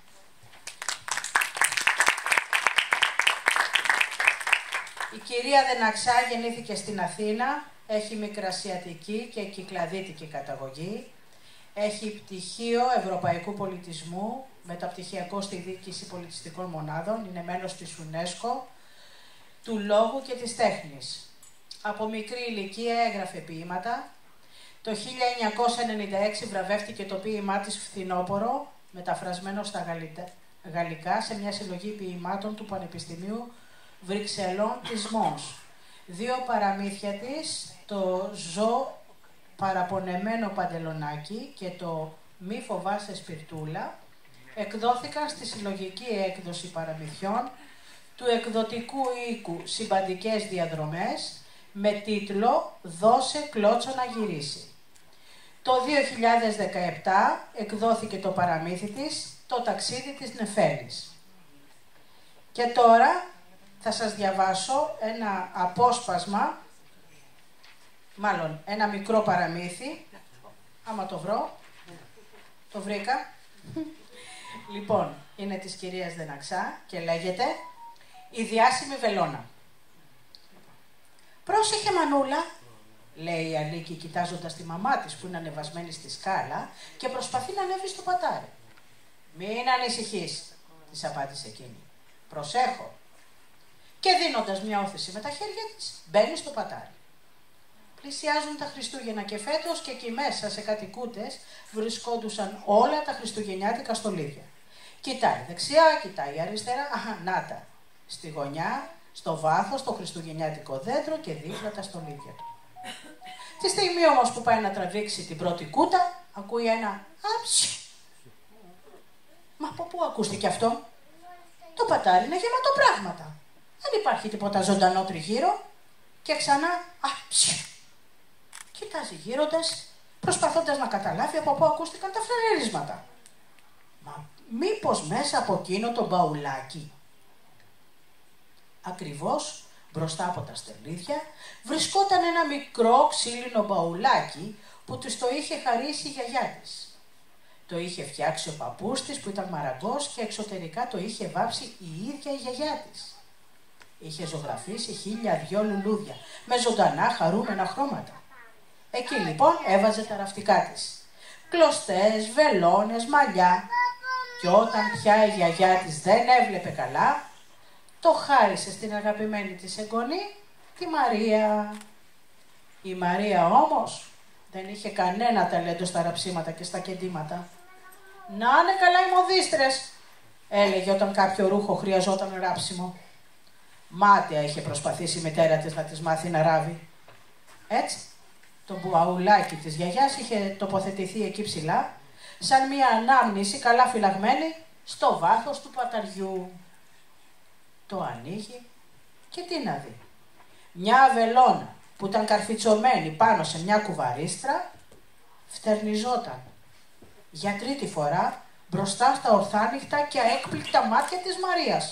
Η κυρία Δεναξά γεννήθηκε στην Αθήνα, έχει μικρασιατική και κυκλαδίτικη καταγωγή, έχει πτυχίο Ευρωπαϊκού Πολιτισμού, μεταπτυχιακό στη Διοίκηση Πολιτιστικών Μονάδων, είναι μέλος της UNESCO, του Λόγου και της Τέχνης. Από μικρή ηλικία έγραφε ποίηματα. Το χίλια εννιακόσια ενενήντα έξι βραβεύτηκε το ποίημά της Φθινόπορο, μεταφρασμένο στα γαλλικά, σε μια συλλογή ποιημάτων του Πανεπιστημίου Βρυξελών της Μons. Δύο παραμύθια της, το «Ζω παραπονεμένο παντελονάκι» και το «Μη φοβάσαι σπιρτούλα», εκδόθηκαν στη συλλογική έκδοση παραμυθιών του εκδοτικού οίκου Συμπαντικές Διαδρομές με τίτλο «Δώσε κλώτσο να γυρίσει». Το δύο χιλιάδες δεκαεπτά εκδόθηκε το παραμύθι της «Το ταξίδι της Νεφέλης». Και τώρα θα σας διαβάσω ένα απόσπασμα, μάλλον ένα μικρό παραμύθι, άμα το βρω, το βρήκα. Λοιπόν, είναι της κυρίας Δεναξά και λέγεται «Η διάσημη βελόνα». «Πρόσεχε μανούλα», λέει η Αλίκη κοιτάζοντας τη μαμά της που είναι ανεβασμένη στη σκάλα και προσπαθεί να ανέβει στο πατάρι. «Μην ανησυχείς», της απάντησε εκείνη. «Προσέχω». Και δίνοντας μια όθηση με τα χέρια της, μπαίνει στο πατάρι. Πλησιάζουν τα Χριστούγεννα και φέτος και εκεί μέσα σε κάτι κούτες βρισκόντουσαν όλα τα χριστουγεννιάτικα στολίδια. Κοιτάει δεξιά, κοιτάει αριστερά, αχα, να τα. Στη γωνιά, στο βάθος, το χριστουγεννιάτικο δέντρο και δίπλα τα στολίδια του. Τη στιγμή όμως που πάει να τραβήξει την πρώτη κούτα, ακούει ένα άψι. Μα από πού ακούστηκε αυτό? Το πατάρι είναι γεμάτο πράγματα. Δεν υπάρχει τίποτα ζωντανό τριγύρω. Και ξανά άψι. Κοιτάζει γύροντας, προσπαθώντας να καταλάβει από πού ακούστηκαν τα φρενερίσματα. Μα μήπως μέσα από εκείνο το μπαουλάκι? Ακριβώς μπροστά από τα στερλίδια βρισκόταν ένα μικρό ξύλινο μπαουλάκι που της το είχε χαρίσει η γιαγιά της. Το είχε φτιάξει ο παππούς της που ήταν μαραγκός και εξωτερικά το είχε βάψει η ίδια η γιαγιά της. Είχε ζωγραφίσει χίλια δυο λουλούδια με ζωντανά χαρούμενα χρώματα. Εκεί λοιπόν έβαζε τα ραφτικά της. Κλωστές, βελόνες, μαλλιά. Και όταν πια η γιαγιά της δεν έβλεπε καλά, το χάρισε στην αγαπημένη της εγγονή, τη Μαρία. Η Μαρία όμως δεν είχε κανένα ταλέντο στα ραψίματα και στα κεντήματα. «Να είναι καλά οι μοδίστρες», έλεγε όταν κάποιο ρούχο χρειαζόταν ράψιμο. Μάταια είχε προσπαθήσει η μητέρα της να της μάθει να ράβει. Έτσι, το μπουαουλάκι της γιαγιάς είχε τοποθετηθεί εκεί ψηλά, σαν μια ανάμνηση καλά φυλαγμένη στο βάθος του παταριού. Το ανοίγει και τι να δει. Μια βελόνα που ήταν καρφιτσωμένη πάνω σε μια κουβαρίστρα φτερνιζόταν για τρίτη φορά μπροστά στα ορθάνυχτα και αέκπληκτα μάτια της Μαρίας.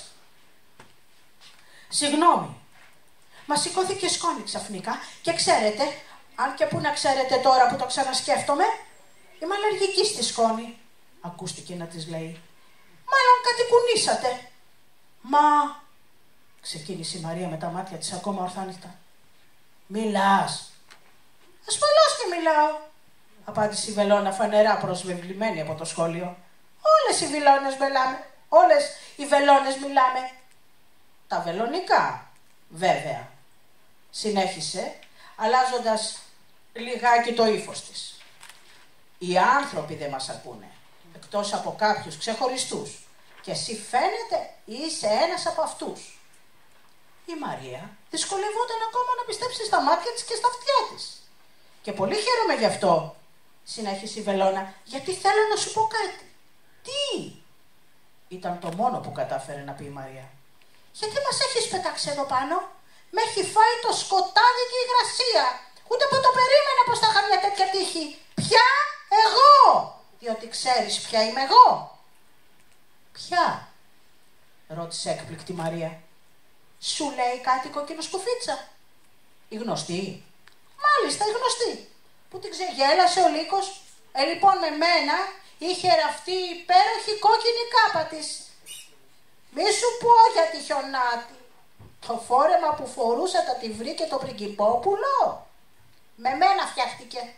«Συγγνώμη», μα σηκώθηκε σκόνη ξαφνικά και ξέρετε, αν και που να ξέρετε τώρα που το ξανασκέφτομαι, είμαι αλλεργική στη σκόνη, ακούστηκε να της λέει. «Μάλλον κάτι κουνήσατε». «Μα», ξεκίνησε η Μαρία με τα μάτια της ακόμα ορθάνυχτα. «Μιλάς?» «Ασφαλώς και μιλάω», απάντησε η βελόνα φανερά προσβεβλημένη από το σχόλιο. «Όλες οι βελόνες μιλάμε, όλες οι βελόνες μιλάμε». «Τα βελονικά, βέβαια», συνέχισε, αλλάζοντας λιγάκι το ύφος της. «Οι άνθρωποι δεν μας ακούνε, εκτός από κάποιους ξεχωριστούς, και εσύ φαίνεται είσαι ένας από αυτούς». Η Μαρία δυσκολευόταν ακόμα να πιστέψει στα μάτια της και στα αυτιά της. «Και πολύ χαίρομαι γι' αυτό», συνέχισε η βελόνα, «γιατί θέλω να σου πω κάτι». «Τι?» ήταν το μόνο που κατάφερε να πει η Μαρία. «Γιατί μας έχεις πετάξει εδώ πάνω? Με έχει φάει το σκοτάδι και η υγρασία. Ούτε που το περίμενα πως θα είχα μια τέτοια τύχη. Ποια? Εγώ! Διότι ξέρεις ποια είμαι εγώ». «Ποια?» ρώτησε έκπληκτη Μαρία. «Σου λέει κάτι κοκκινοσκουφίτσα?» «Η γνωστή?» «Μάλιστα, η γνωστή, που την ξεγέλασε ο λύκος. Ε, λοιπόν, με μένα είχε ραφτεί η υπέροχη κόκκινη κάπα της. Μη σου πω για τη χιονάτη. Το φόρεμα που φορούσα τα τη βρήκε το πριγκιπόπουλο. Με μένα φτιάχτηκε.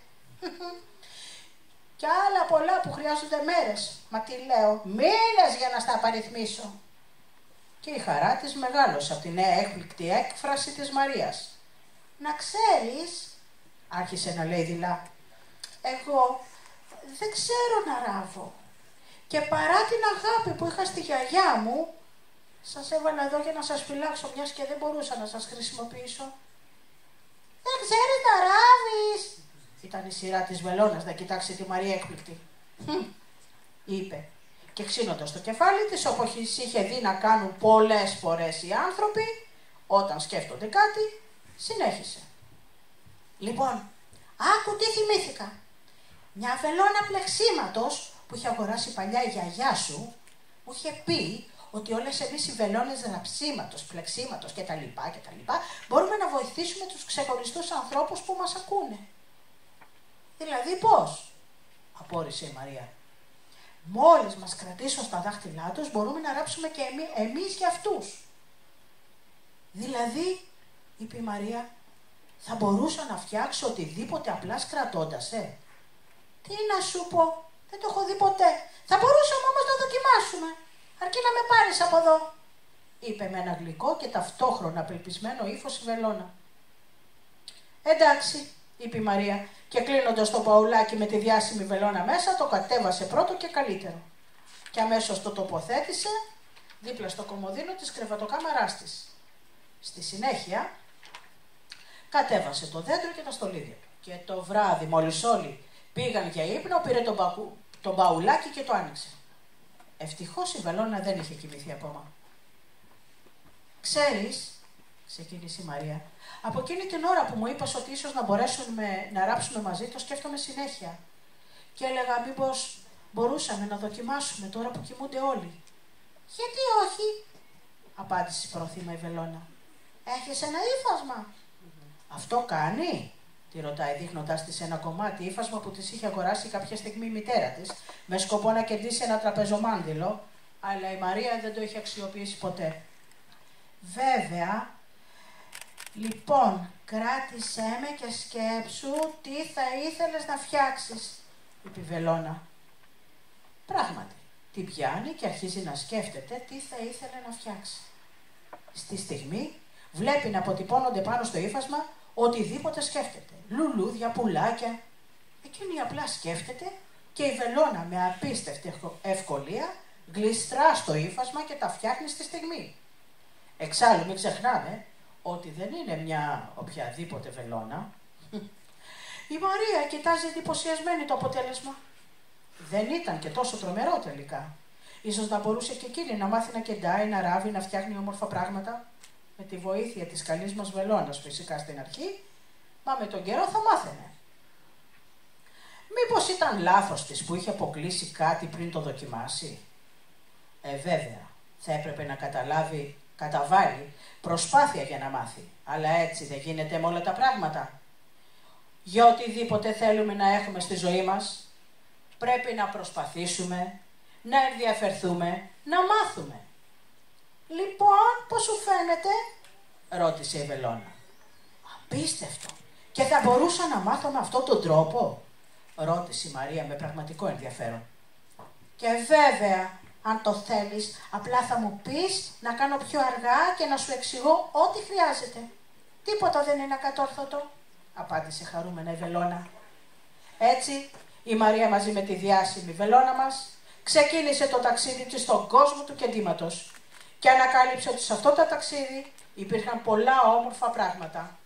Κι άλλα πολλά που χρειάζονται μέρες. Μα τι λέω, μήνες για να στα απαριθμίσω». Και η χαρά της μεγάλωσε από τη νέα έκπληκτη έκφραση της Μαρίας. «Να ξέρεις», άρχισε να λέει δειλά, «εγώ δεν ξέρω να ράβω. Και παρά την αγάπη που είχα στη γιαγιά μου, σας έβαλα εδώ για να σας φυλάξω, μιας και δεν μπορούσα να σας χρησιμοποιήσω». «Δεν ξέρεις να ράβεις», ήταν η σειρά της βελόνας να κοιτάξει τη Μαρία έκπληκτη. «Hm», είπε, και ξύνοντας το κεφάλι της, όπως είχε δει να κάνουν πολλές φορές οι άνθρωποι, όταν σκέφτονται κάτι, συνέχισε. «Λοιπόν, άκου τι θυμήθηκα. Μια βελόνα πλεξίματος που είχε αγοράσει παλιά η γιαγιά σου, μου είχε πει ότι όλες εμείς οι βελόνες ραψίματος, πλεξίματος κτλ. κτλ. μπορούμε να βοηθήσουμε τους ξεχωριστούς ανθρώπους που μας ακούνε». «Δηλαδή πώς?» απόρρισε η Μαρία. «Μόλις μας κρατήσουν στα δάχτυλά τους, μπορούμε να ράψουμε και εμεί, εμείς για αυτούς». «Δηλαδή», είπε η Μαρία, «θα μπορούσα να φτιάξω οτιδήποτε απλά κρατώντας, ε?» «Τι να σου πω, δεν το έχω δει ποτέ. Θα μπορούσαμε όμως να δοκιμάσουμε, αρκεί να με πάρεις από εδώ», είπε με ένα γλυκό και ταυτόχρονα απελπισμένο ύφος η βελόνα. «Εντάξει», είπε η Μαρία, και κλείνοντας το παουλάκι με τη διάσημη βελόνα μέσα, το κατέβασε πρώτο και καλύτερο. Και αμέσως το τοποθέτησε δίπλα στο κομοδίνο της κρεβατοκάμαράς της. Στη συνέχεια κατέβασε το δέντρο και τα στολίδια του. Και το βράδυ, μόλις όλοι πήγαν για ύπνο, πήρε τον, μπακου, τον μπαουλάκι και το άνοιξε. Ευτυχώς η βελόνα δεν είχε κοιμηθεί ακόμα. «Ξέρεις», ξεκίνησε η Μαρία, «από εκείνη την ώρα που μου είπες ότι ίσως να μπορέσουμε να ράψουμε μαζί, το σκέφτομαι συνέχεια. Και έλεγα μήπως μπορούσαμε να δοκιμάσουμε τώρα που κοιμούνται όλοι». «Γιατί όχι?» απάντησε πρόθυμα η βελόνα. «Έχεις ένα ύφασμα?» «Αυτό κάνει», τη ρωτάει, δείχνοντάς της ένα κομμάτι ύφασμα που της είχε αγοράσει κάποια στιγμή η μητέρα της, με σκοπό να κεντήσει ένα τραπεζομάντιλο, αλλά η Μαρία δεν το είχε αξιοποιήσει ποτέ. Βέβαια, λοιπόν, κράτησέ με και σκέψου τι θα ήθελες να φτιάξεις, είπε η Βελόνα. Πράγματι, την πιάνει και αρχίζει να σκέφτεται τι θα ήθελε να φτιάξει. Στη στιγμή βλέπει να αποτυπώνονται πάνω στο ύφασμα οτιδήποτε σκέφτεται. Λουλούδια, πουλάκια. Εκείνη απλά σκέφτεται και η Βελόνα με απίστευτη ευκολία γλιστρά στο ύφασμα και τα φτιάχνει στη στιγμή. Εξάλλου μην ξεχνάμε ότι δεν είναι μια οποιαδήποτε Βελόνα. Η Μαρία κοιτάζει εντυπωσιασμένη το αποτέλεσμα. Δεν ήταν και τόσο τρομερό τελικά. Ίσως να μπορούσε και εκείνη να μάθει να κεντάει, να ράβει, να φτιάχνει όμορφα πράγματα. Με τη βοήθεια της καλής μας Βελόνας φυσικά στην αρχή, μα με τον καιρό θα μάθαινε. Μήπως ήταν λάθος της που είχε αποκλείσει κάτι πριν το δοκιμάσει. Ε, βέβαια, θα έπρεπε να καταλάβει, καταβάλει προσπάθεια για να μάθει. Αλλά έτσι δεν γίνεται με όλα τα πράγματα. Για οτιδήποτε θέλουμε να έχουμε στη ζωή μας, πρέπει να προσπαθήσουμε, να ενδιαφερθούμε, να μάθουμε. Λοιπόν, πώς σου φαίνεται, ρώτησε η Βελόνα. Απίστευτο. Και θα μπορούσα να μάθω με αυτόν τον τρόπο, ρώτησε η Μαρία με πραγματικό ενδιαφέρον. Και βέβαια, αν το θέλεις, απλά θα μου πεις να κάνω πιο αργά και να σου εξηγώ ό,τι χρειάζεται. Τίποτα δεν είναι ακατόρθωτο, απάντησε χαρούμενα η Βελόνα. Έτσι, η Μαρία μαζί με τη διάσημη Βελόνα μας ξεκίνησε το ταξίδι της στον κόσμο του κεντήματος και ανακάλυψε ότι σε αυτό το ταξίδι υπήρχαν πολλά όμορφα πράγματα.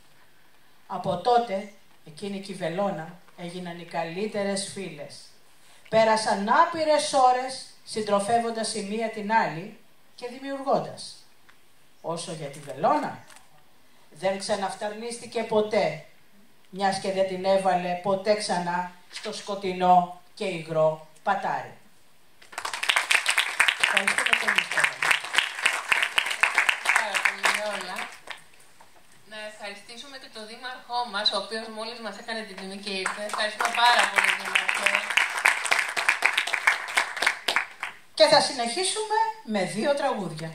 Από τότε, εκείνη και η Βελόνα έγιναν οι καλύτερες φίλες. Πέρασαν άπειρες ώρες συντροφεύοντας η μία την άλλη και δημιουργώντας. Όσο για τη Βελόνα, δεν ξαναφταρνίστηκε ποτέ, μιας και δεν την έβαλε ποτέ ξανά στο σκοτεινό και υγρό πατάρι. Ευχαριστούμε πολύ. Πάρα πολύ όλα. Να ευχαριστήσουμε και τον δήμαρχό μας, ο οποίος μόλις μας έκανε την τιμή και ήρθε. Ευχαριστούμε πάρα πολύ, δήμαρχε. Και θα συνεχίσουμε με δύο τραγούδια.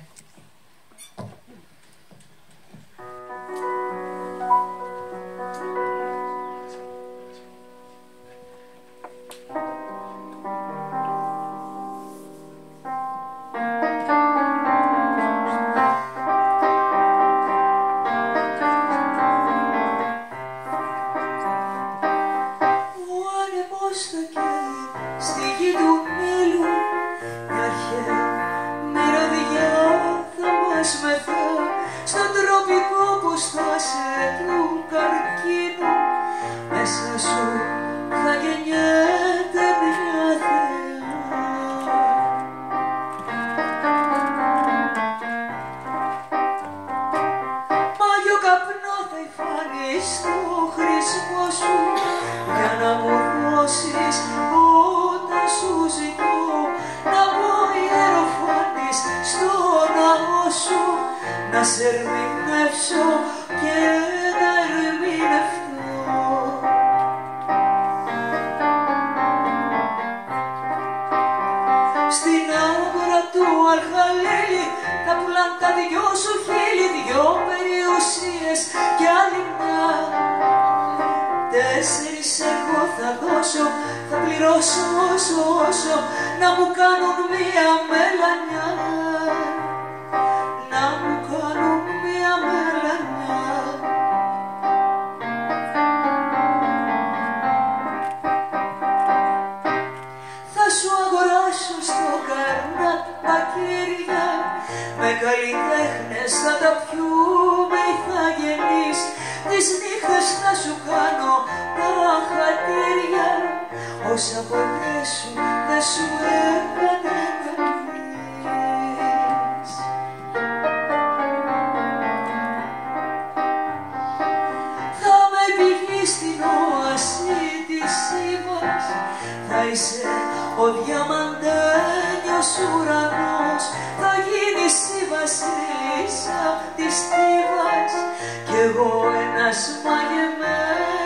Κι εγώ ένας μαγεμένος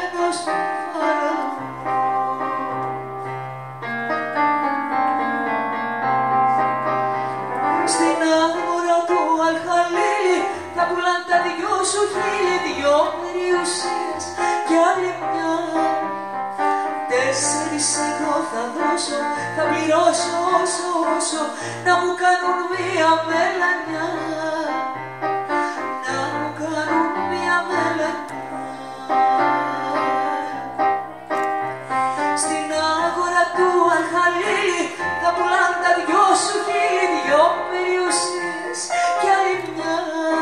πουλάν τα δυο σου χείλη, δυο περιουσίες κι άλλη μια. Τέσσερις εγώ θα δώσω, θα πληρώσω όσο όσο να μου κάνουν μία μελανιά, να μου κάνουν μία μελανιά. Στην άγορα του Αλχαλίλη θα πουλάν τα δυο σου χείλη, δυο περιουσίες κι άλλη μια.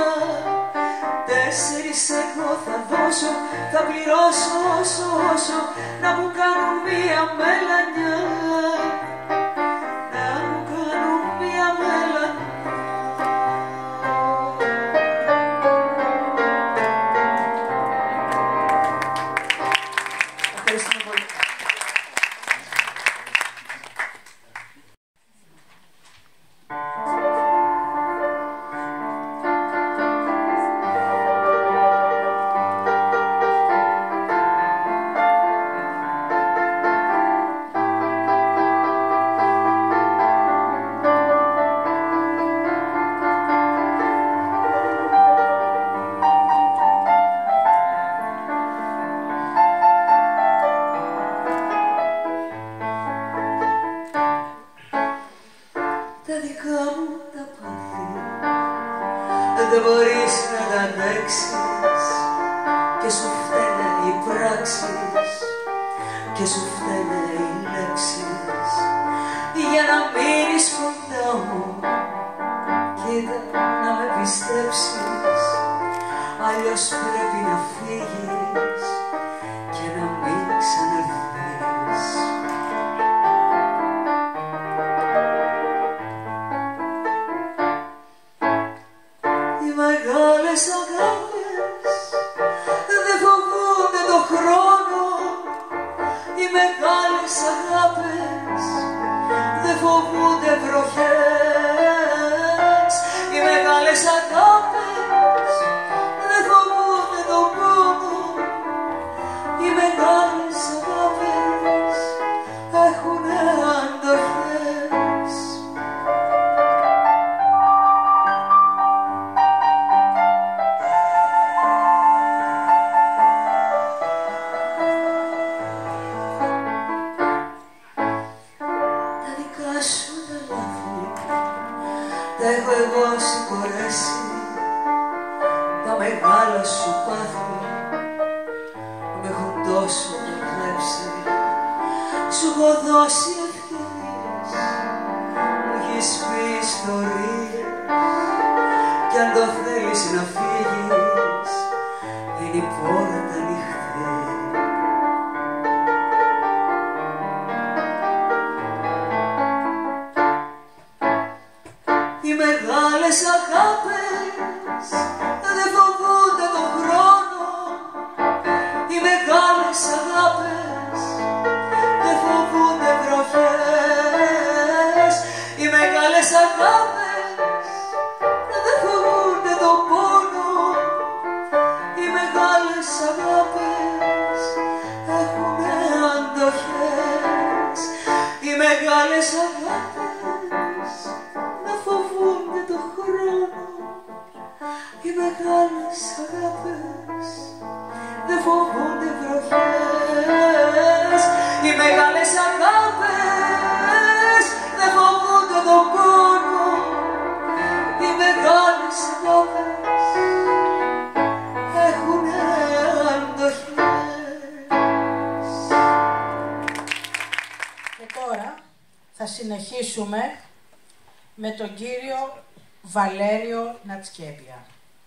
Τέσσερις εγώ θα δώσω, θα πληρώσω όσο όσο να μου κάνουν μία μελανιά, να μου κάνουν μία μελανιά. Ευχαριστούμε πολύ. Δεν μπορείς να τα αντέξεις και σου φταίνε οι πράξεις και σου φταίνε οι λέξεις για να μείνεις κοντά μου. Κοίτα να με πιστέψεις, αλλιώς πρέπει να φύγεις και να μην ξαναρθείς. Οι μεγάλες αγάπες δεν φοβούνται το χρόνο, οι μεγάλες αγάπες δεν φοβούνται βροχές, οι μεγάλες αγάπες δεν φοβούνται τον πόνο, οι μεγάλες αγάπες έχουνε αντοχές. Τα έχω εγώ συγχωρέσει, τα μεγάλα σου πάθη με έχουν τόσο κλέψει. Σου έχω δώσει ευκαιρίες, μου έχεις πει ιστορίες κι αν το θέλεις να φύγεις είναι η πόρτα ανοιχτή. Οι μεγάλες αγάπες δεν φοβούνται τον χρόνο, οι μεγάλες αγάπες δεν φοβούνται βροχές, οι μεγάλες αγάπες δεν φοβούνται τον πόνο, οι μεγάλες αγάπες έχουνε αντοχές, οι μεγάλες αγάπες δεν φοβούνται το χρόνο, οι μεγάλες αγάπες δεν φοβούνται βροχές, οι μεγάλες αγάπες δεν φοβούνται τον πόνο, οι μεγάλες αγάπες έχουνε αντοχές. Και τώρα θα συνεχίσουμε με τον κύριο Βαλέριο Νατσκέπια.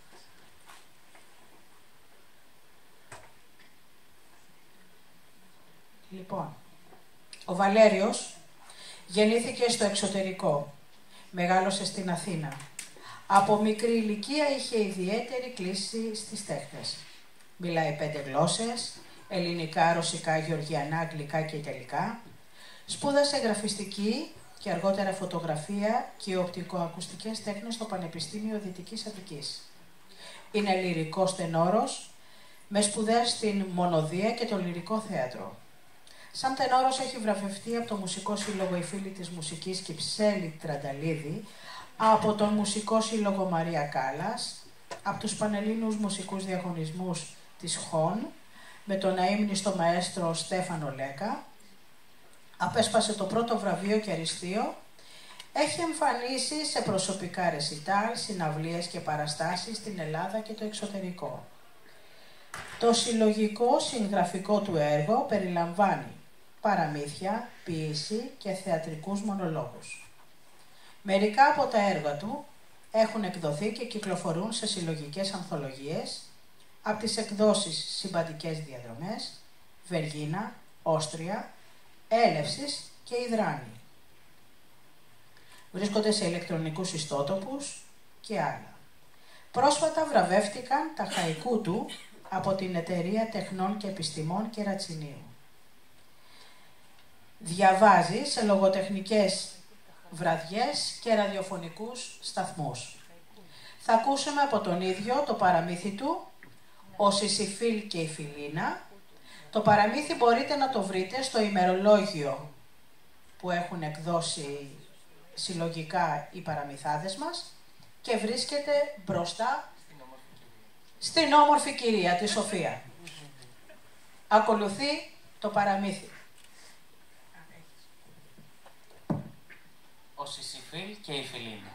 Λοιπόν, ο Βαλέριος γεννήθηκε στο εξωτερικό, μεγάλωσε στην Αθήνα. Από μικρή ηλικία είχε ιδιαίτερη κλίση στις τέχνες. Μιλάει πέντε γλώσσες, ελληνικά, ρωσικά, γεωργιανά, αγγλικά και ιταλικά. Σπούδασε γραφιστική και αργότερα φωτογραφία και οπτικοακουστικές τέχνες στο Πανεπιστήμιο Δυτικής Αττικής. Είναι λυρικός τενόρος, με σπουδές στην Μονοδία και το Λυρικό Θέατρο. Σαν τενόρος έχει βραβευτεί από το Μουσικό Σύλλογο «Οι Φίλοι της Μουσικής» Κυψέλη Τρανταλίδη, από τον Μουσικό Σύλλογο Μαρία Κάλλας, από τους Πανελλήνιους μουσικούς διαγωνισμούς της Χον, με τον αείμνηστο μαέστρο Στέφανο Λέκα. Απέσπασε το πρώτο βραβείο και αριστείο. Έχει εμφανίσει σε προσωπικά ρεσιτάλ, συναυλίες και παραστάσεις στην Ελλάδα και το εξωτερικό. Το συλλογικό συγγραφικό του έργο περιλαμβάνει παραμύθια, ποίηση και θεατρικούς μονολόγους. Μερικά από τα έργα του έχουν εκδοθεί και κυκλοφορούν σε συλλογικές ανθολογίες από τις εκδόσεις Συμπαντικές Διαδρομές, Βεργίνα, Όστρια, Έλευσης και Ιδράνη. Βρίσκονται σε ηλεκτρονικούς ιστότοπους και άλλα. Πρόσφατα βραβεύτηκαν τα χαϊκού του από την Εταιρεία Τεχνών και Επιστημών Κερατσινίου. Διαβάζει σε λογοτεχνικές βραδιές και ραδιοφωνικούς σταθμούς. Θα ακούσουμε από τον ίδιο το παραμύθι του, «Ο Σισιφίλ και η Φιλίνα». Το παραμύθι μπορείτε να το βρείτε στο ημερολόγιο που έχουν εκδώσει συλλογικά οι παραμυθάδες μας και βρίσκεται μπροστά στην όμορφη κυρία, τη Σοφία. Ακολουθεί το παραμύθι. Ο Σισιφίλ και η Φιλίνα.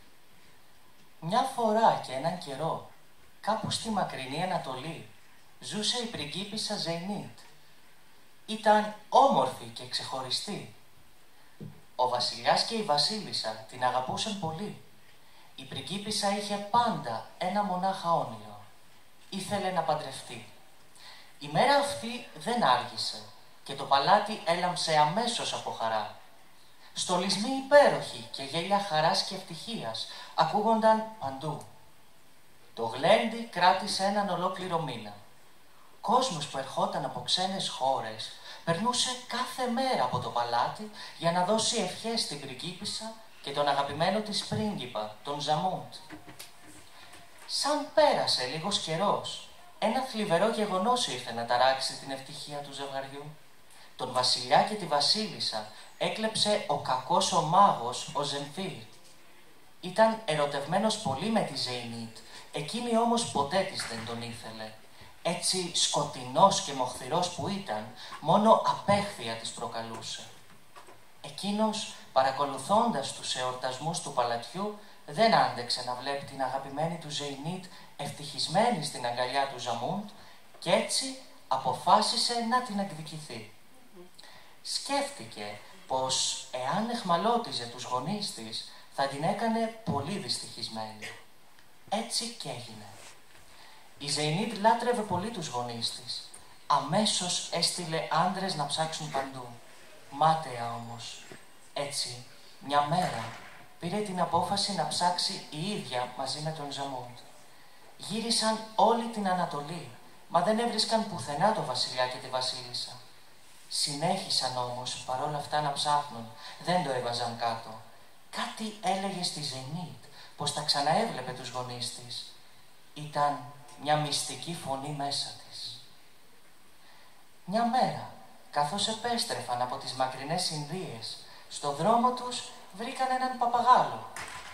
Μια φορά και έναν καιρό, κάπου στη μακρινή Ανατολή, ζούσε η πριγκίπισσα Ζεϊνίτ. Ήταν όμορφη και ξεχωριστή. Ο βασιλιάς και η βασίλισσα την αγαπούσαν πολύ. Η πριγκίπισσα είχε πάντα ένα μονάχα όνειρο. Ήθελε να παντρευτεί. Η μέρα αυτή δεν άργησε και το παλάτι έλαμψε αμέσως από χαρά. Στολισμοί υπέροχοι και γέλια χαράς και ευτυχίας ακούγονταν παντού. Το γλέντι κράτησε έναν ολόκληρο μήνα. Κόσμος που ερχόταν από ξένες χώρες περνούσε κάθε μέρα από το παλάτι για να δώσει ευχές στην πριγκίπισσα και τον αγαπημένο της πρίγκιπα, τον Ζαμούντ. Σαν πέρασε λίγος καιρός, ένα θλιβερό γεγονός ήρθε να ταράξει την ευτυχία του ζευγαριού. Τον βασιλιά και τη βασίλισσα έκλεψε ο κακός ο μάγος, ο Ζεμφίρ. Ήταν ερωτευμένος πολύ με τη Ζεϊνίτ, εκείνη όμως ποτέ της δεν τον ήθελε. Έτσι σκοτεινός και μοχθηρός που ήταν, μόνο απέχθεια της προκαλούσε. Εκείνος, παρακολουθώντας τους εορτασμούς του παλατιού, δεν άντεξε να βλέπει την αγαπημένη του Ζεϊνίτ ευτυχισμένη στην αγκαλιά του Ζαμούντ και έτσι αποφάσισε να την εκδικηθεί. Σκέφτηκε πως εάν εχμαλώτιζε τους γονείς της, θα την έκανε πολύ δυστυχισμένη. Έτσι κι έγινε. Η Ζεϊνίτ λάτρευε πολύ τους γονείς της. Αμέσως έστειλε άντρες να ψάξουν παντού. Μάταια όμως. Έτσι, μια μέρα πήρε την απόφαση να ψάξει η ίδια μαζί με τον Ζαμούντ. Γύρισαν όλη την Ανατολή, μα δεν έβρισκαν πουθενά το βασιλιά και τη βασίλισσα. Συνέχισαν όμως παρόλα αυτά να ψάχνουν, δεν το έβαζαν κάτω. Κάτι έλεγε στη Ζεϊνίτ πως τα ξαναέβλεπε τους γονείς της. Ήταν μια μυστική φωνή μέσα της. Μια μέρα, καθώς επέστρεφαν από τις μακρινές Ινδίες, στο δρόμο τους βρήκαν έναν παπαγάλο.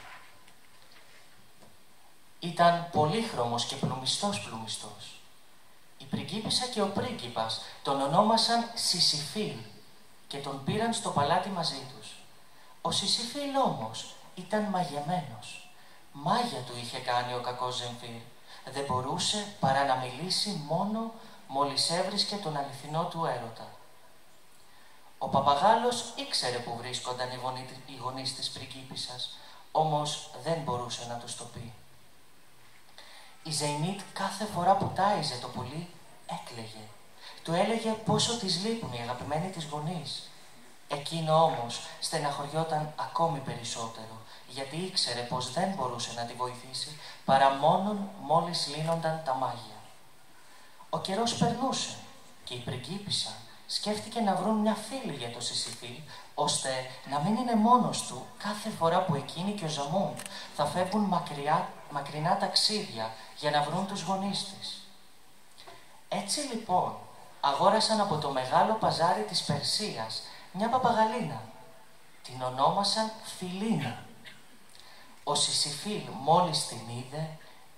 Ήταν πολύχρωμος και πλουμιστός πλουμιστός. Η πριγκίπισσα και ο πρίγκιπας τον ονόμασαν Σισιφίλ και τον πήραν στο παλάτι μαζί τους. Ο Σισιφίλ όμως ήταν μαγεμένος. Μάγια του είχε κάνει ο κακός Ζεμφίρ. Δεν μπορούσε παρά να μιλήσει μόνο μόλις έβρισκε τον αληθινό του έρωτα. Ο παπαγάλος ήξερε που βρίσκονταν οι γονείς της πριγκίπισσας, όμως δεν μπορούσε να τους το πει. Η Ζεϊνίτ κάθε φορά που τάιζε το πουλί, έκλαιγε. Του έλεγε πόσο της λείπουν οι αγαπημένοι της γονείς. Εκείνο όμως στεναχωριόταν ακόμη περισσότερο, γιατί ήξερε πως δεν μπορούσε να τη βοηθήσει παρά μόνον μόλις λύνονταν τα μάγια. Ο καιρός περνούσε και η πριγκίπισσα σκέφτηκε να βρουν μια φίλη για το Σισιφίλ, ώστε να μην είναι μόνος του κάθε φορά που εκείνη και ο Ζαμούντ θα φεύγουν μακριά, μακρινά ταξίδια για να βρουν τους γονείς της. Έτσι λοιπόν αγόρασαν από το μεγάλο παζάρι της Περσίας μια παπαγαλίνα. Την ονόμασαν Φιλίνα. Ο Σισιφίλ μόλις την είδε,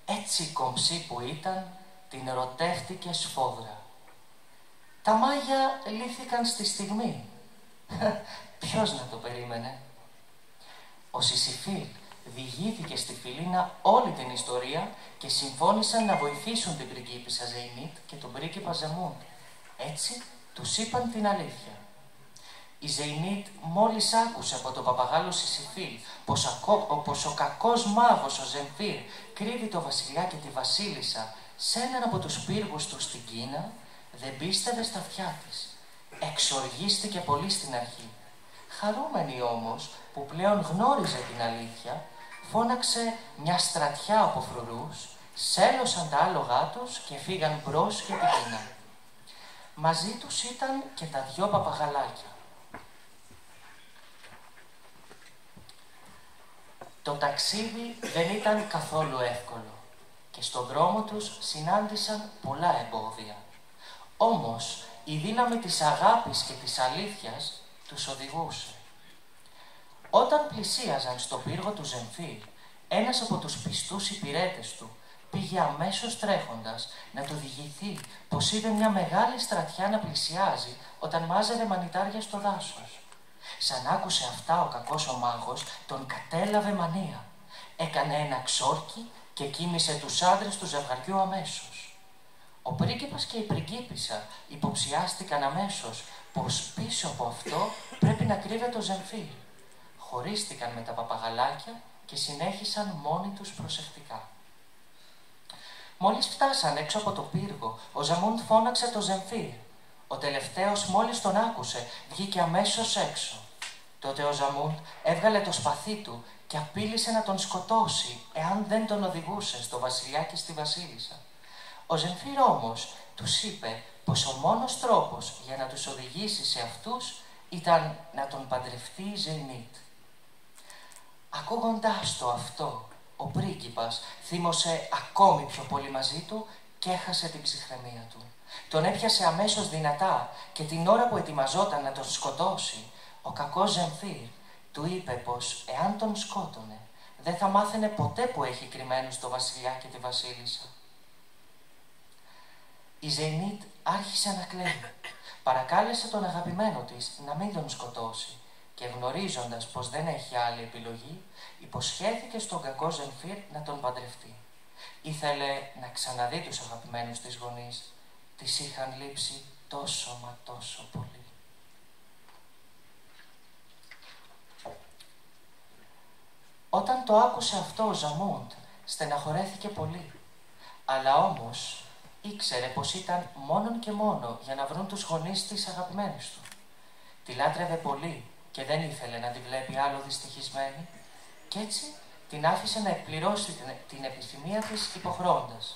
έτσι κομψή που ήταν, την ερωτεύτηκε σφόδρα. Τα μάγια λύθηκαν στη στιγμή. Ποιος να το περίμενε. Ο Σισιφίλ διηγήθηκε στη Φιλίνα όλη την ιστορία και συμφώνησαν να βοηθήσουν την πριγκίπισσα Ζεϊνίτ και τον πρίγκιπα Ζαμούντ. Έτσι τους είπαν την αλήθεια. Η Ζεϊνίτ μόλις άκουσε από τον παπαγάλο Σισιφίλ πως, ακό, πως ο κακός μάγος ο Ζεμφίρ κρύβει το βασιλιά και τη βασίλισσα σε έναν από τους πύργους του στην Κίνα, δεν πίστευε στα αυτιά της. Εξοργίστηκε πολύ στην αρχή. Χαρούμενη όμως που πλέον γνώριζε την αλήθεια, φώναξε μια στρατιά από φρουρούς, σέλωσαν τα άλογά τους και φύγαν μπρος για την Κίνα. Μαζί τους ήταν και τα δυο παπαγαλάκια. Το ταξίδι δεν ήταν καθόλου εύκολο και στον δρόμο τους συνάντησαν πολλά εμπόδια. Όμως η δύναμη της αγάπης και της αλήθειας τους οδηγούσε. Όταν πλησίαζαν στο πύργο του Ζεμφίρ, ένας από τους πιστούς υπηρέτες του πήγε αμέσως τρέχοντας να του διηγηθεί πως είδε μια μεγάλη στρατιά να πλησιάζει όταν μάζευε μανιτάρια στο δάσος. Σαν άκουσε αυτά ο κακός ο μάγος, τον κατέλαβε μανία. Έκανε ένα ξόρκι και κοίμησε τους άντρες του ζευγαριού αμέσως. Ο πρίγκιπας και η πριγκίπισσα υποψιάστηκαν αμέσως πως πίσω από αυτό πρέπει να κρύβεται ο Ζεμφίρ. Χωρίστηκαν με τα παπαγαλάκια και συνέχισαν μόνοι τους προσεκτικά. Μόλις φτάσαν έξω από το πύργο, ο Ζαμούντ φώναξε το Ζεμφίρ. Ο τελευταίος μόλις τον άκουσε, βγήκε αμέσως έξω. Τότε ο Ζαμούντ έβγαλε το σπαθί του και απείλησε να τον σκοτώσει εάν δεν τον οδηγούσε στο βασιλιά και στη βασίλισσα. Ο Ζεμφίρ όμως τους είπε πως ο μόνος τρόπος για να τους οδηγήσει σε αυτούς ήταν να τον παντρευτεί η Ζεϊνίτ. Ακούγοντάς το αυτό, ο πρίγκιπας θύμωσε ακόμη πιο πολύ μαζί του και έχασε την ψυχραιμία του. Τον έπιασε αμέσως δυνατά και την ώρα που ετοιμαζόταν να τον σκοτώσει, ο κακός Ζεμφίρ του είπε πως εάν τον σκότωνε, δεν θα μάθαινε ποτέ που έχει κρυμμένους το βασιλιά και τη βασίλισσα. Η Ζεϊνίτ άρχισε να κλαίει. Παρακάλεσε τον αγαπημένο της να μην τον σκοτώσει και γνωρίζοντας πως δεν έχει άλλη επιλογή, υποσχέθηκε στον κακό Ζεμφίρ να τον παντρευτεί. Ήθελε να ξαναδεί τους αγαπημένους της γονείς. Της είχαν λείψει τόσο μα τόσο πολύ. Όταν το άκουσε αυτό ο Ζαμούντ, στεναχωρέθηκε πολύ. Αλλά όμως ήξερε πως ήταν μόνον και μόνο για να βρουν τους γονείς της αγαπημένης του. Τη λάτρευε πολύ και δεν ήθελε να τη βλέπει άλλο δυστυχισμένη κι έτσι την άφησε να εκπληρώσει την, την επιθυμία της υποχρώντας.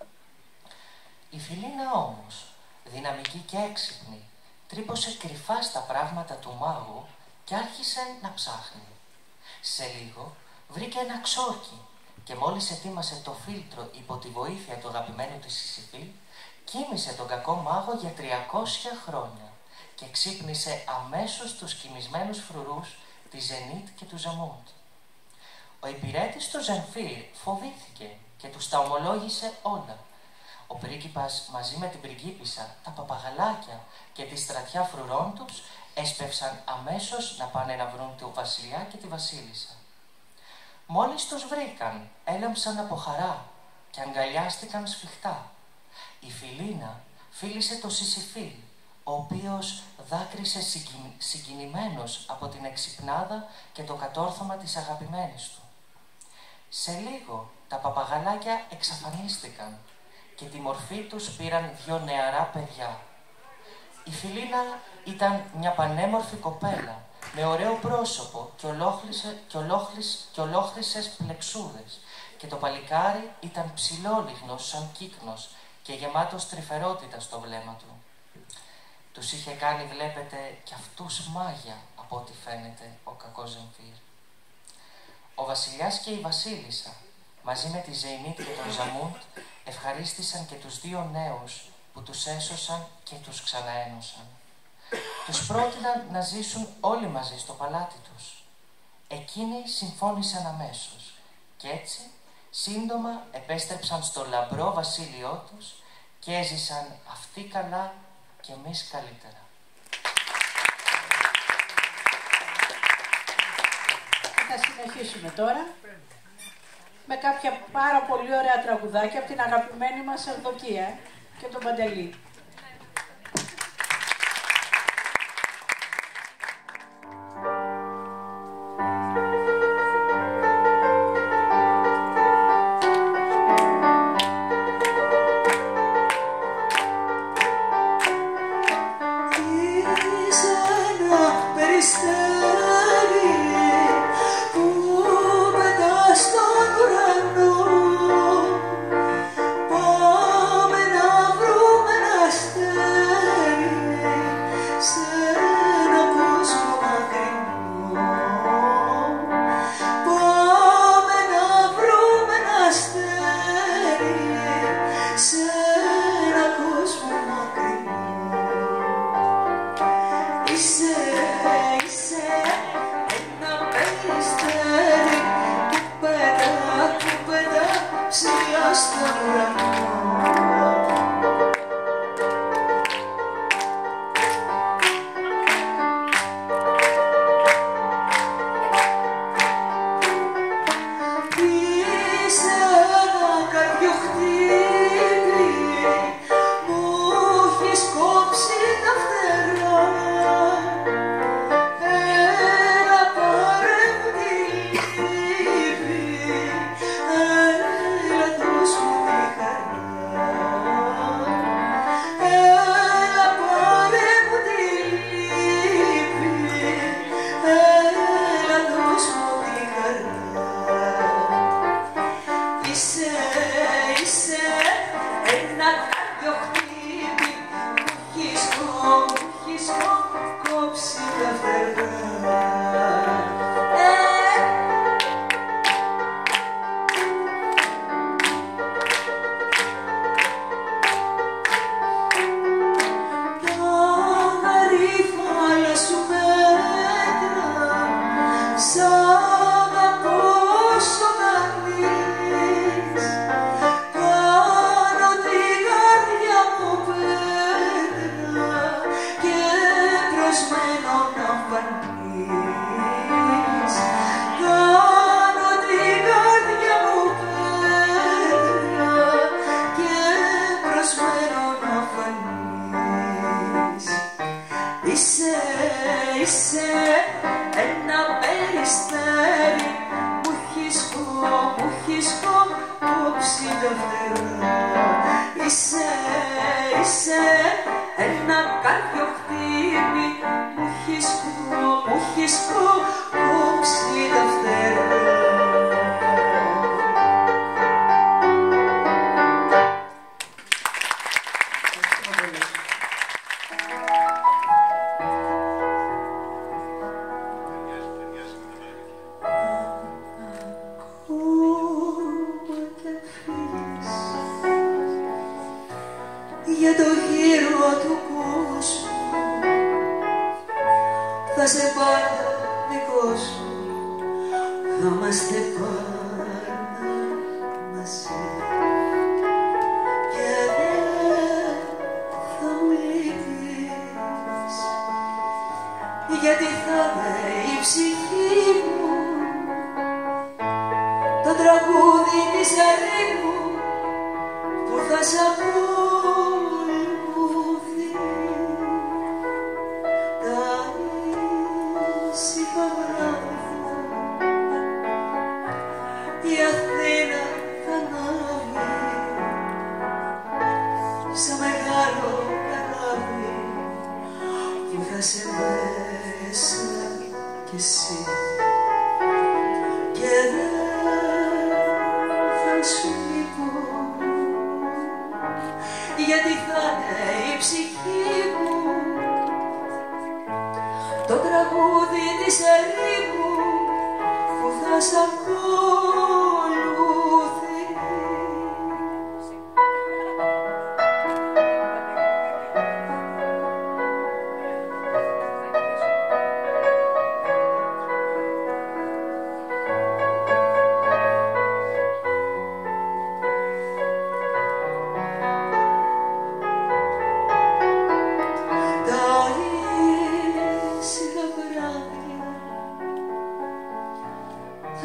Η Φιλίνα όμως, δυναμική και έξυπνη, τρύπωσε κρυφά στα πράγματα του μάγου και άρχισε να ψάχνει. Σε λίγο βρήκε ένα ξόρκι και μόλις ετοίμασε το φίλτρο υπό τη βοήθεια του αγαπημένου της Σισιφίλ, κοίμησε τον κακό μάγο για τριακόσια χρόνια και ξύπνησε αμέσως τους κοιμισμένους φρουρούς της Ζενίτ και του Ζαμούντ. Ο υπηρέτης του Ζεμφίρ φοβήθηκε και τους τα ομολόγησε όλα. Ο πρίγκιπας μαζί με την πριγκίπισσα, τα παπαγαλάκια και τη στρατιά φρουρών τους έσπευσαν αμέσως να πάνε να βρουν τον βασιλιά και τη βασίλισσα. Μόλις τους βρήκαν, έλαμψαν από χαρά και αγκαλιάστηκαν σφιχτά. Η Φιλίνα φίλησε το Σισιφίλ, ο οποίος δάκρυσε συγκι... συγκινημένος από την εξυπνάδα και το κατόρθωμα της αγαπημένης του. Σε λίγο τα παπαγαλάκια εξαφανίστηκαν και τη μορφή τους πήραν δυο νεαρά παιδιά. Η Φιλίνα ήταν μια πανέμορφη κοπέλα με ωραίο πρόσωπο και, ολόχλησε, και, ολόχλησε, και ολόχλησες πλεξούδες και το παλικάρι ήταν ψηλόλιγνος σαν κύκνος και γεμάτος τρυφερότητα στο βλέμμα του. Τους είχε κάνει, βλέπετε, κι αυτούς μάγια από ό,τι φαίνεται ο κακός Ζεμφίρ. Ο βασιλιάς και η βασίλισσα, μαζί με τη Ζεϊνίτ και τον Ζαμούντ, ευχαρίστησαν και τους δύο νέους που τους έσωσαν και τους ξαναένωσαν. Τους πρότειναν να ζήσουν όλοι μαζί στο παλάτι τους. Εκείνοι συμφώνησαν αμέσως και έτσι σύντομα επέστρεψαν στο λαμπρό βασίλειό τους και έζησαν αυτοί καλά και εμείς καλύτερα. Θα συνεχίσουμε τώρα με κάποια πάρα πολύ ωραία τραγουδάκια από την αγαπημένη μας Ευδοκία και τον Παντελή.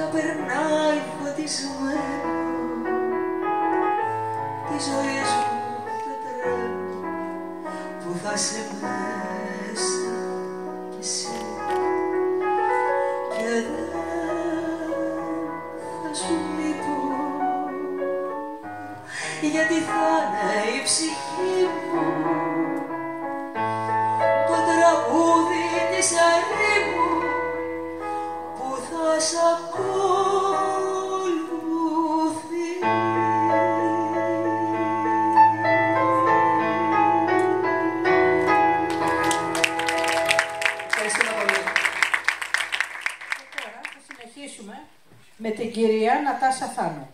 να περνάει φωτισμένο τη ζωή μου το τρένο που θα σε μέσα κι εσύ και δεν θα σου λείπω γιατί θα είναι η ψυχή μου το τραγούδι της ερήμου που θα σ' ακολουθεί. Ευχαριστούμε πολύ. Και τώρα θα συνεχίσουμε με την κυρία Νατάσα Θάνου.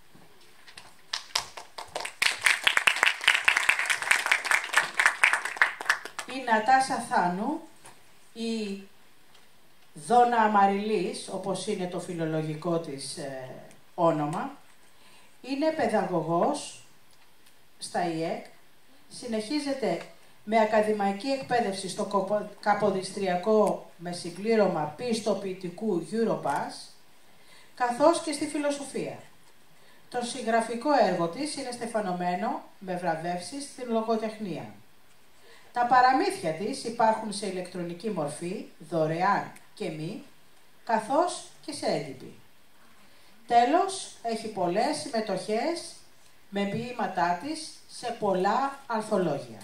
Η Νατάσα Θάνου, η Δώνα Αμαριλής, όπως είναι το φιλολογικό της ε, όνομα, είναι παιδαγωγός στα ΙΕΚ, συνεχίζεται με ακαδημαϊκή εκπαίδευση στο Καποδιστριακό με συμπλήρωμα πιστοποιητικού Europass, καθώς και στη φιλοσοφία. Το συγγραφικό έργο της είναι στεφανωμένο με βραβεύσεις στην λογοτεχνία. Τα παραμύθια της υπάρχουν σε ηλεκτρονική μορφή, δωρεάν και μη, καθώς και σε έντυπη. Τέλος, έχει πολλές συμμετοχές με ποίηματά της σε πολλά ανθολόγια.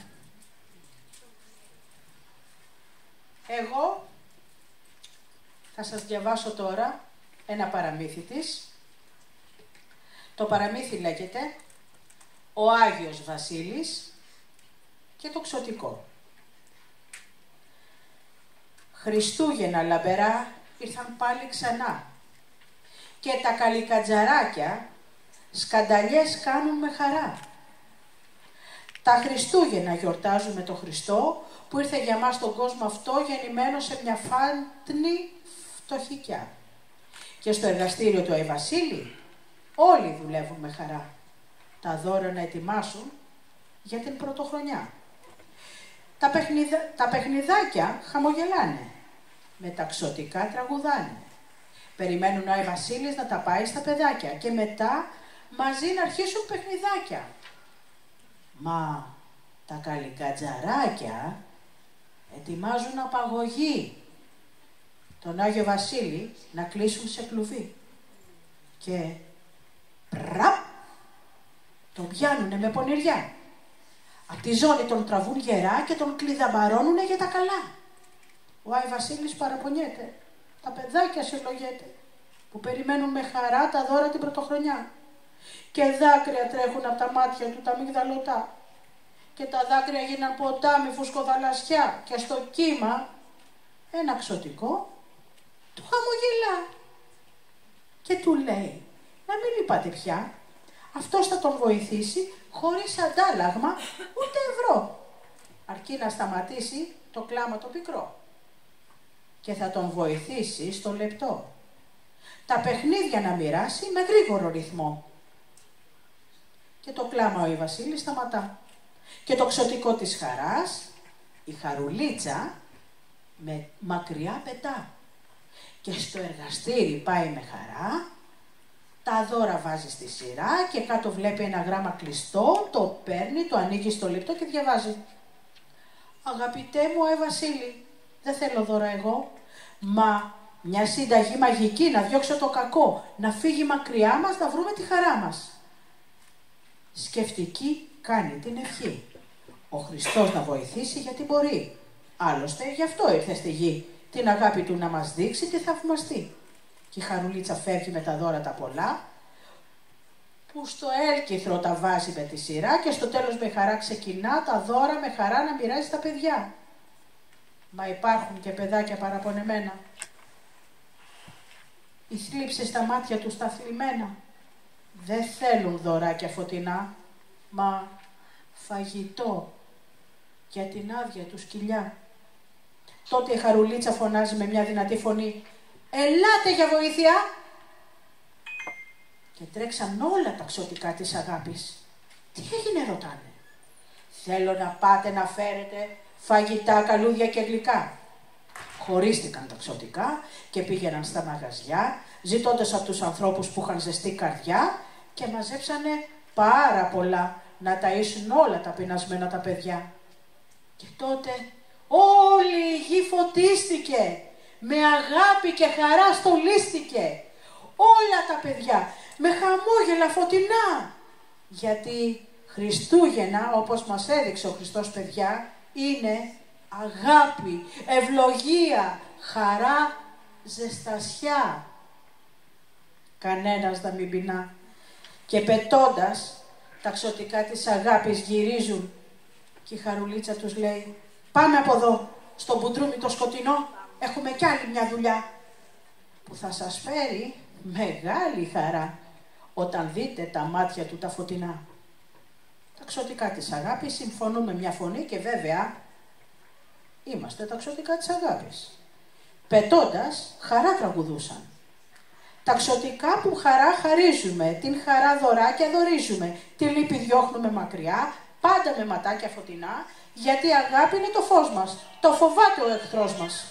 Εγώ θα σας διαβάσω τώρα ένα παραμύθι της. Το παραμύθι λέγεται «Ο Άγιος Βασίλης και το Ξωτικό». Χριστούγεννα λαμπερά ήρθαν πάλι ξανά και τα καλικατζαράκια σκανταλιές κάνουν με χαρά. Τα Χριστούγεννα γιορτάζουμε το Χριστό που ήρθε για μας στον κόσμο αυτό γεννημένο σε μια φάντνη φτωχικιά. Και στο εργαστήριο του Άι Βασίλη όλοι δουλεύουν με χαρά. Τα δώρα να ετοιμάσουν για την πρωτοχρονιά. Τα, παιχνιδα... τα παιχνιδάκια χαμογελάνε, με τα ξωτικά τραγουδάνε. Περιμένουν ο Άι Βασίλης να τα πάει στα παιδάκια και μετά μαζί να αρχίσουν παιχνιδάκια. Μα τα καλικατζαράκια ετοιμάζουν απαγωγή. Τον Άγιο Βασίλη να κλείσουν σε κλουβί. Και πραπ, τον πιάνουνε με πονηριά. Απ' τη ζώνη τον τραβούν γερά και τον κλειδαμπαρώνουνε για τα καλά. Ο Άι Βασίλης παραπονιέται, τα παιδάκια συλλογέται, που περιμένουν με χαρά τα δώρα την πρωτοχρονιά. Και δάκρυα τρέχουν από τα μάτια του τα μυγδαλωτά. Και τα δάκρυα γίναν ποτάμι φουσκοδαλασσιά και στο κύμα ένα ξωτικό του χαμογελά. Και του λέει, να μην λυπάτε πια, αυτός θα τον βοηθήσει χωρίς αντάλλαγμα ούτε ευρώ, αρκεί να σταματήσει το κλάμα το πικρό. Και θα τον βοηθήσει στο λεπτό, τα παιχνίδια να μοιράσει με γρήγορο ρυθμό. Και το κλάμα ο Άι Βασίλης σταματά. Και το ξωτικό της χαράς, η χαρουλίτσα, με μακριά πετά. Και στο εργαστήρι πάει με χαρά, τα δώρα βάζει στη σειρά και κάτω βλέπει ένα γράμμα κλειστό, το παίρνει, το ανοίγει στο λεπτό και διαβάζει. Αγαπητέ μου Άι Βασίλη, δεν θέλω δώρα εγώ, μα μια συνταγή μαγική να διώξω το κακό, να φύγει μακριά μας, να βρούμε τη χαρά μας. Σκεφτική κάνει την ευχή. Ο Χριστός να βοηθήσει γιατί μπορεί. Άλλωστε γι' αυτό ήρθε στη γη, την αγάπη του να μας δείξει τη θαυμαστή. Και η χαρουλίτσα φεύγει με τα δώρα τα πολλά, που στο έλκυθρο τα βάζει με τη σειρά και στο τέλος με χαρά ξεκινά τα δώρα με χαρά να μοιράζει τα παιδιά. Μα υπάρχουν και παιδάκια παραπονεμένα. Οι θλίψεις στα μάτια τους τα θλιμμένα. Δεν θέλουν δωράκια φωτεινά, μα φαγητό για την άδεια του σκυλιά. Τότε η χαρουλίτσα φωνάζει με μια δυνατή φωνή, «Ελάτε για βοήθεια!» Και τρέξαν όλα τα ξωτικά της αγάπης. «Τι έγινε?» ρωτάνε. «Θέλω να πάτε να φέρετε φαγητά, καλούδια και γλυκά». Χωρίστηκαν τα ξωτικά και πήγαιναν στα μαγαζιά ζητώντας από τους ανθρώπους που είχαν ζεστή καρδιά και μαζέψανε πάρα πολλά να ταΐσουν όλα τα πεινασμένα τα παιδιά. Και τότε όλη η γη φωτίστηκε, με αγάπη και χαρά στολίστηκε. Όλα τα παιδιά, με χαμόγελα φωτεινά. Γιατί Χριστούγεννα, όπως μας έδειξε ο Χριστός, παιδιά, είναι αγάπη, ευλογία, χαρά, ζεστασιά. Κανένας να μην πεινά. Και πετώντας, τα ξωτικά της αγάπης γυρίζουν και η Χαρουλίτσα τους λέει: πάμε από εδώ, στο μπουντρούμι το σκοτεινό, έχουμε κι άλλη μια δουλειά που θα σας φέρει μεγάλη χαρά όταν δείτε τα μάτια του τα φωτεινά. Τα ξωτικά της αγάπης συμφωνούν με μια φωνή και βέβαια είμαστε τα ξωτικά της αγάπης. Πετώντας, χαρά τραγουδούσαν. Τα ξωτικά που χαρά χαρίζουμε, την χαρά δωράκια δωρίζουμε, τη λύπη διώχνουμε μακριά, πάντα με ματάκια φωτεινά, γιατί η αγάπη είναι το φως μας, το φοβάται ο εχθρός μας.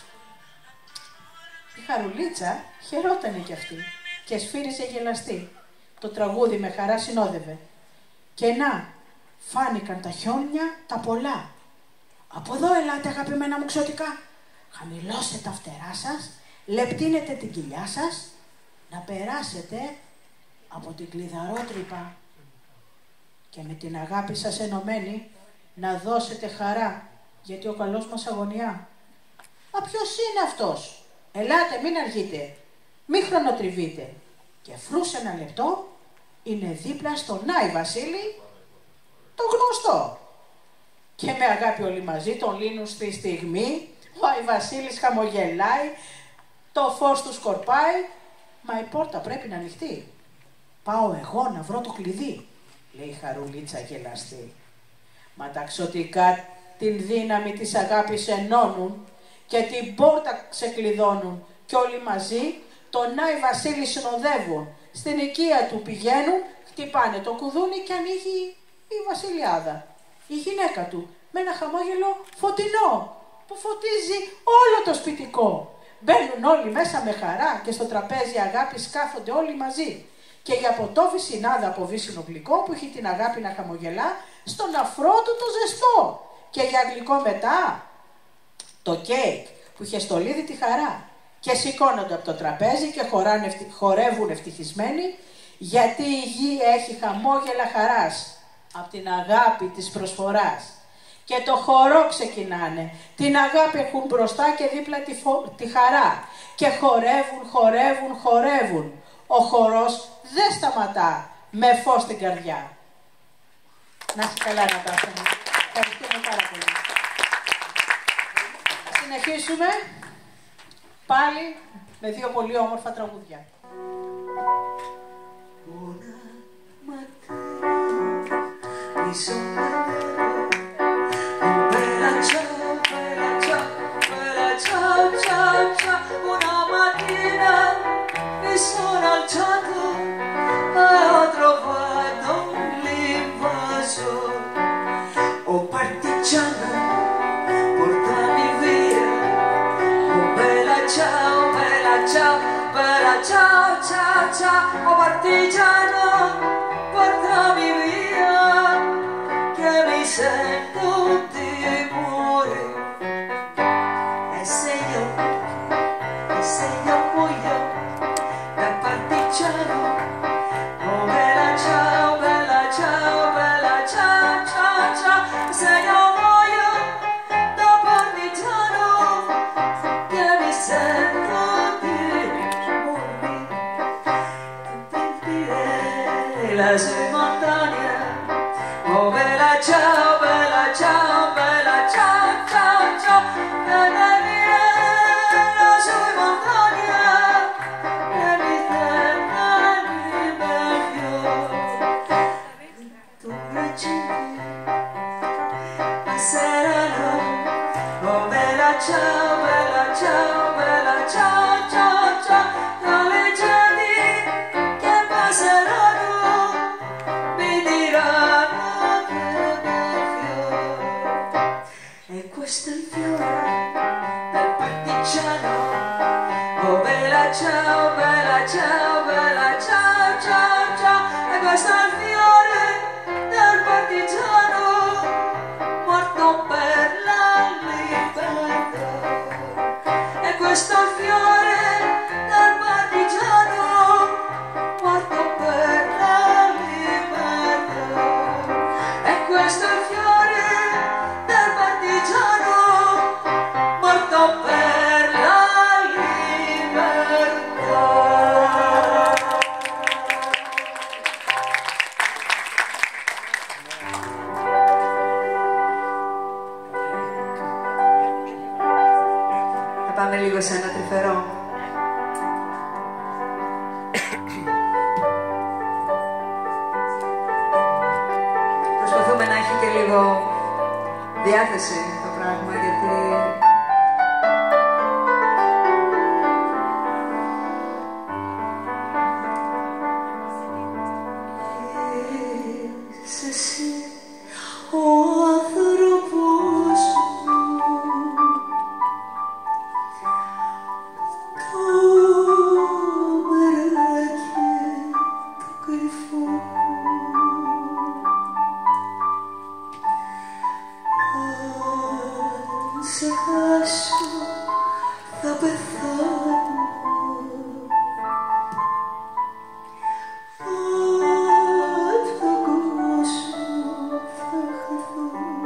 Η Χαρουλίτσα χαιρότανε κι αυτή και σφύριζε γελαστή. Το τραγούδι με χαρά συνόδευε. Και να, φάνηκαν τα χιόνια τα πολλά. Από εδώ ελάτε αγαπημένα μου ξωτικά. Χαμηλώστε τα φτερά σας, λεπτύνετε την κοιλιά σας, να περάσετε από την κλειδαρότρυπα και με την αγάπη σας ενωμένη να δώσετε χαρά, γιατί ο καλός μας αγωνιά. Μα ποιος είναι αυτός? Ελάτε, μην αργείτε, μην χρονοτριβείτε. Και φρούς ένα λεπτό είναι δίπλα στον Άι Βασίλη, το γνωστό. Και με αγάπη όλοι μαζί τον λύνουν στη στιγμή. Ο Άι Βασίλης χαμογελάει, το φως του σκορπάει. Μα η πόρτα πρέπει να ανοιχτεί. Πάω εγώ να βρω το κλειδί, λέει η Χαρουλίτσα γελαστή. Μα τα ξωτικά την δύναμη της αγάπης ενώνουν και την πόρτα ξεκλειδώνουν και όλοι μαζί τον Άι Βασίλη συνοδεύουν. Στην οικία του πηγαίνουν, χτυπάνε το κουδούνι και ανοίγει η βασιλιάδα. Η γυναίκα του με ένα χαμόγελο φωτεινό που φωτίζει όλο το σπιτικό. Μπαίνουν όλοι μέσα με χαρά και στο τραπέζι αγάπης κάθονται όλοι μαζί. Και για ποτό βυσσινάδα από βύσσινο γλυκό που έχει την αγάπη να χαμογελά, στον αφρό του το ζεστό. Και για γλυκό μετά το κέικ που είχε στολίδι τη χαρά. Και σηκώνονται από το τραπέζι και χωράνε, χορεύουν ευτυχισμένοι, γιατί η γη έχει χαμόγελα χαράς από την αγάπη της προσφοράς. Και το χορό ξεκινάνε, την αγάπη έχουν μπροστά και δίπλα τη, φο... τη χαρά. Και χορεύουν, χορεύουν, χορεύουν. Ο χορός δεν σταματά, με φως στην καρδιά. Να είσαι καλά, Νατάσα. Ευχαριστούμε πάρα πολύ. Συνεχίσουμε πάλι με δύο πολύ όμορφα τραγούδια. Ciao, ciao, ciao, una mattina mi sono alzato e ho trovato l'invaso. Oh partigiano, portami via. Oh bella ciao, bella ciao, bella ciao, ciao, ciao. Oh partigiano, portami via, che mi sento di morire. E se io, e se io muoio da partigiano, oh bella ciao, bella ciao, bella ciao, ciao, ciao. Se io muoio da partigiano, che mi sento di morire. La sua montagna, oh bella ciao, bella ciao, bella ciao, ciao, ciao. Ciao, bella ciao, bella ciao, ciao, ciao. Le leggende che passeranno διάθεση το πράγμα, γιατί είσαι εσύ ο άνθρωπος μου, το μεράκι το κρυφό. Αν σε χάσω θα πεθάνω, απ' τον κόσμο θα χαθώ.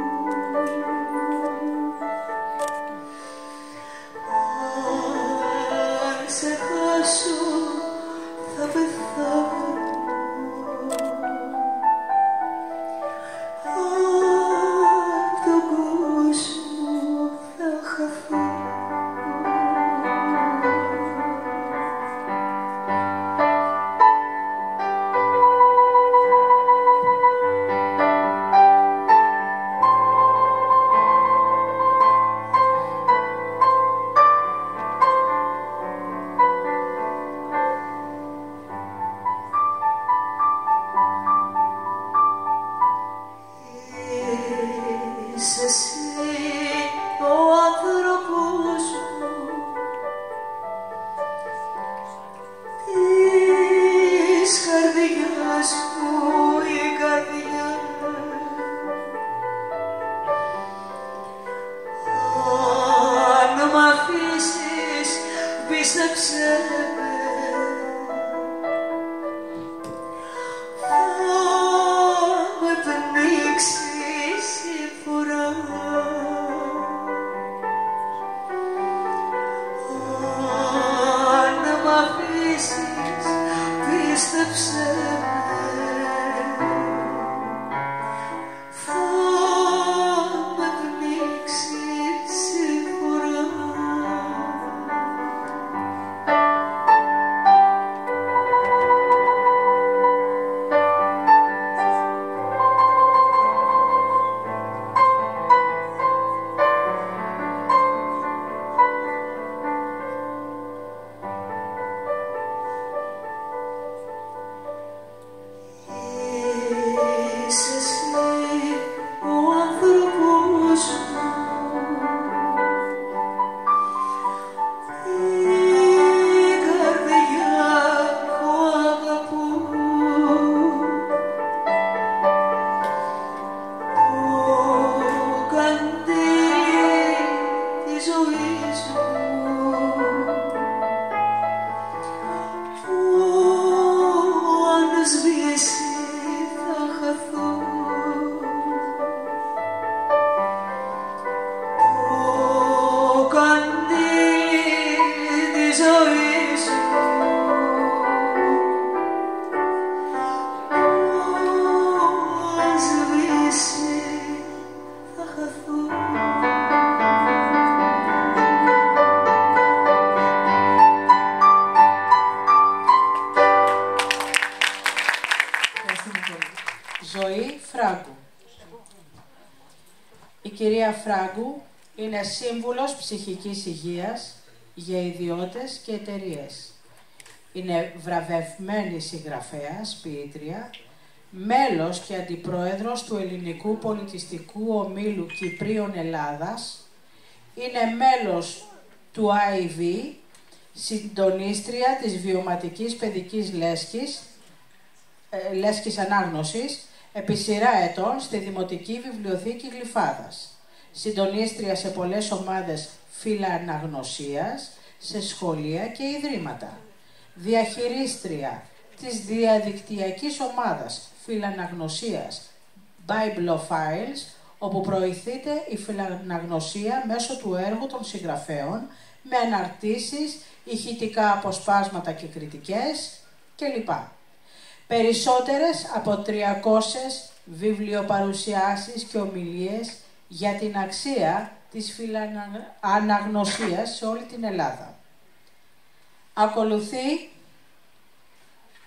Αν σε χάσω θα πεθάνω, απ' τον κόσμο θα χαθώ. Είσαι εσύ ο άνθρωπος μου, της καρδιάς μου η καρδιά. Αν μ' αφήσεις πίστεψε με, θα με πνίξεις η φορά. Αν μ' αφήσεις πίστεψε με, θα με πνίξεις η φορά. Είσαι εσύ ο άνθρωπος μου, η καρδιά που αγαπώ, το καντήρι της ζωής μου, που αν σβήσει θα χαθώ. Το καντήρι της ζωής μου, που αν σβήσει θα χαθώ. Ευχαριστούμε πολύ. Ζωή Φράγκου. Η κυρία Φράγκου είναι σύμβουλος ψυχικής υγείας για ιδιώτες και εταιρείες. Είναι βραβευμένη συγγραφέας, ποιήτρια, μέλος και αντιπρόεδρος του Ελληνικού Πολιτιστικού Ομίλου Κυπρίων Ελλάδας, είναι μέλος του άι βι, συντονίστρια της βιωματικής παιδικής λέσχης, ε, λέσχης ανάγνωσης, επί σειρά ετών στη Δημοτική Βιβλιοθήκη Γλυφάδας. Συντονίστρια σε πολλές ομάδες φιλαναγνωσίας, σε σχολεία και ιδρύματα. Διαχειρίστρια της διαδικτυακής ομάδας φιλαναγνωσίας Biblophiles, όπου προωθείται η φιλαναγνωσία μέσω του έργου των συγγραφέων, με αναρτήσεις, ηχητικά αποσπάσματα και κριτικές κλπ. Περισσότερες από τριακόσιες βιβλιοπαρουσιάσεις και ομιλίες για την αξία της φιλαναγνωσίας σε όλη την Ελλάδα. Ακολουθεί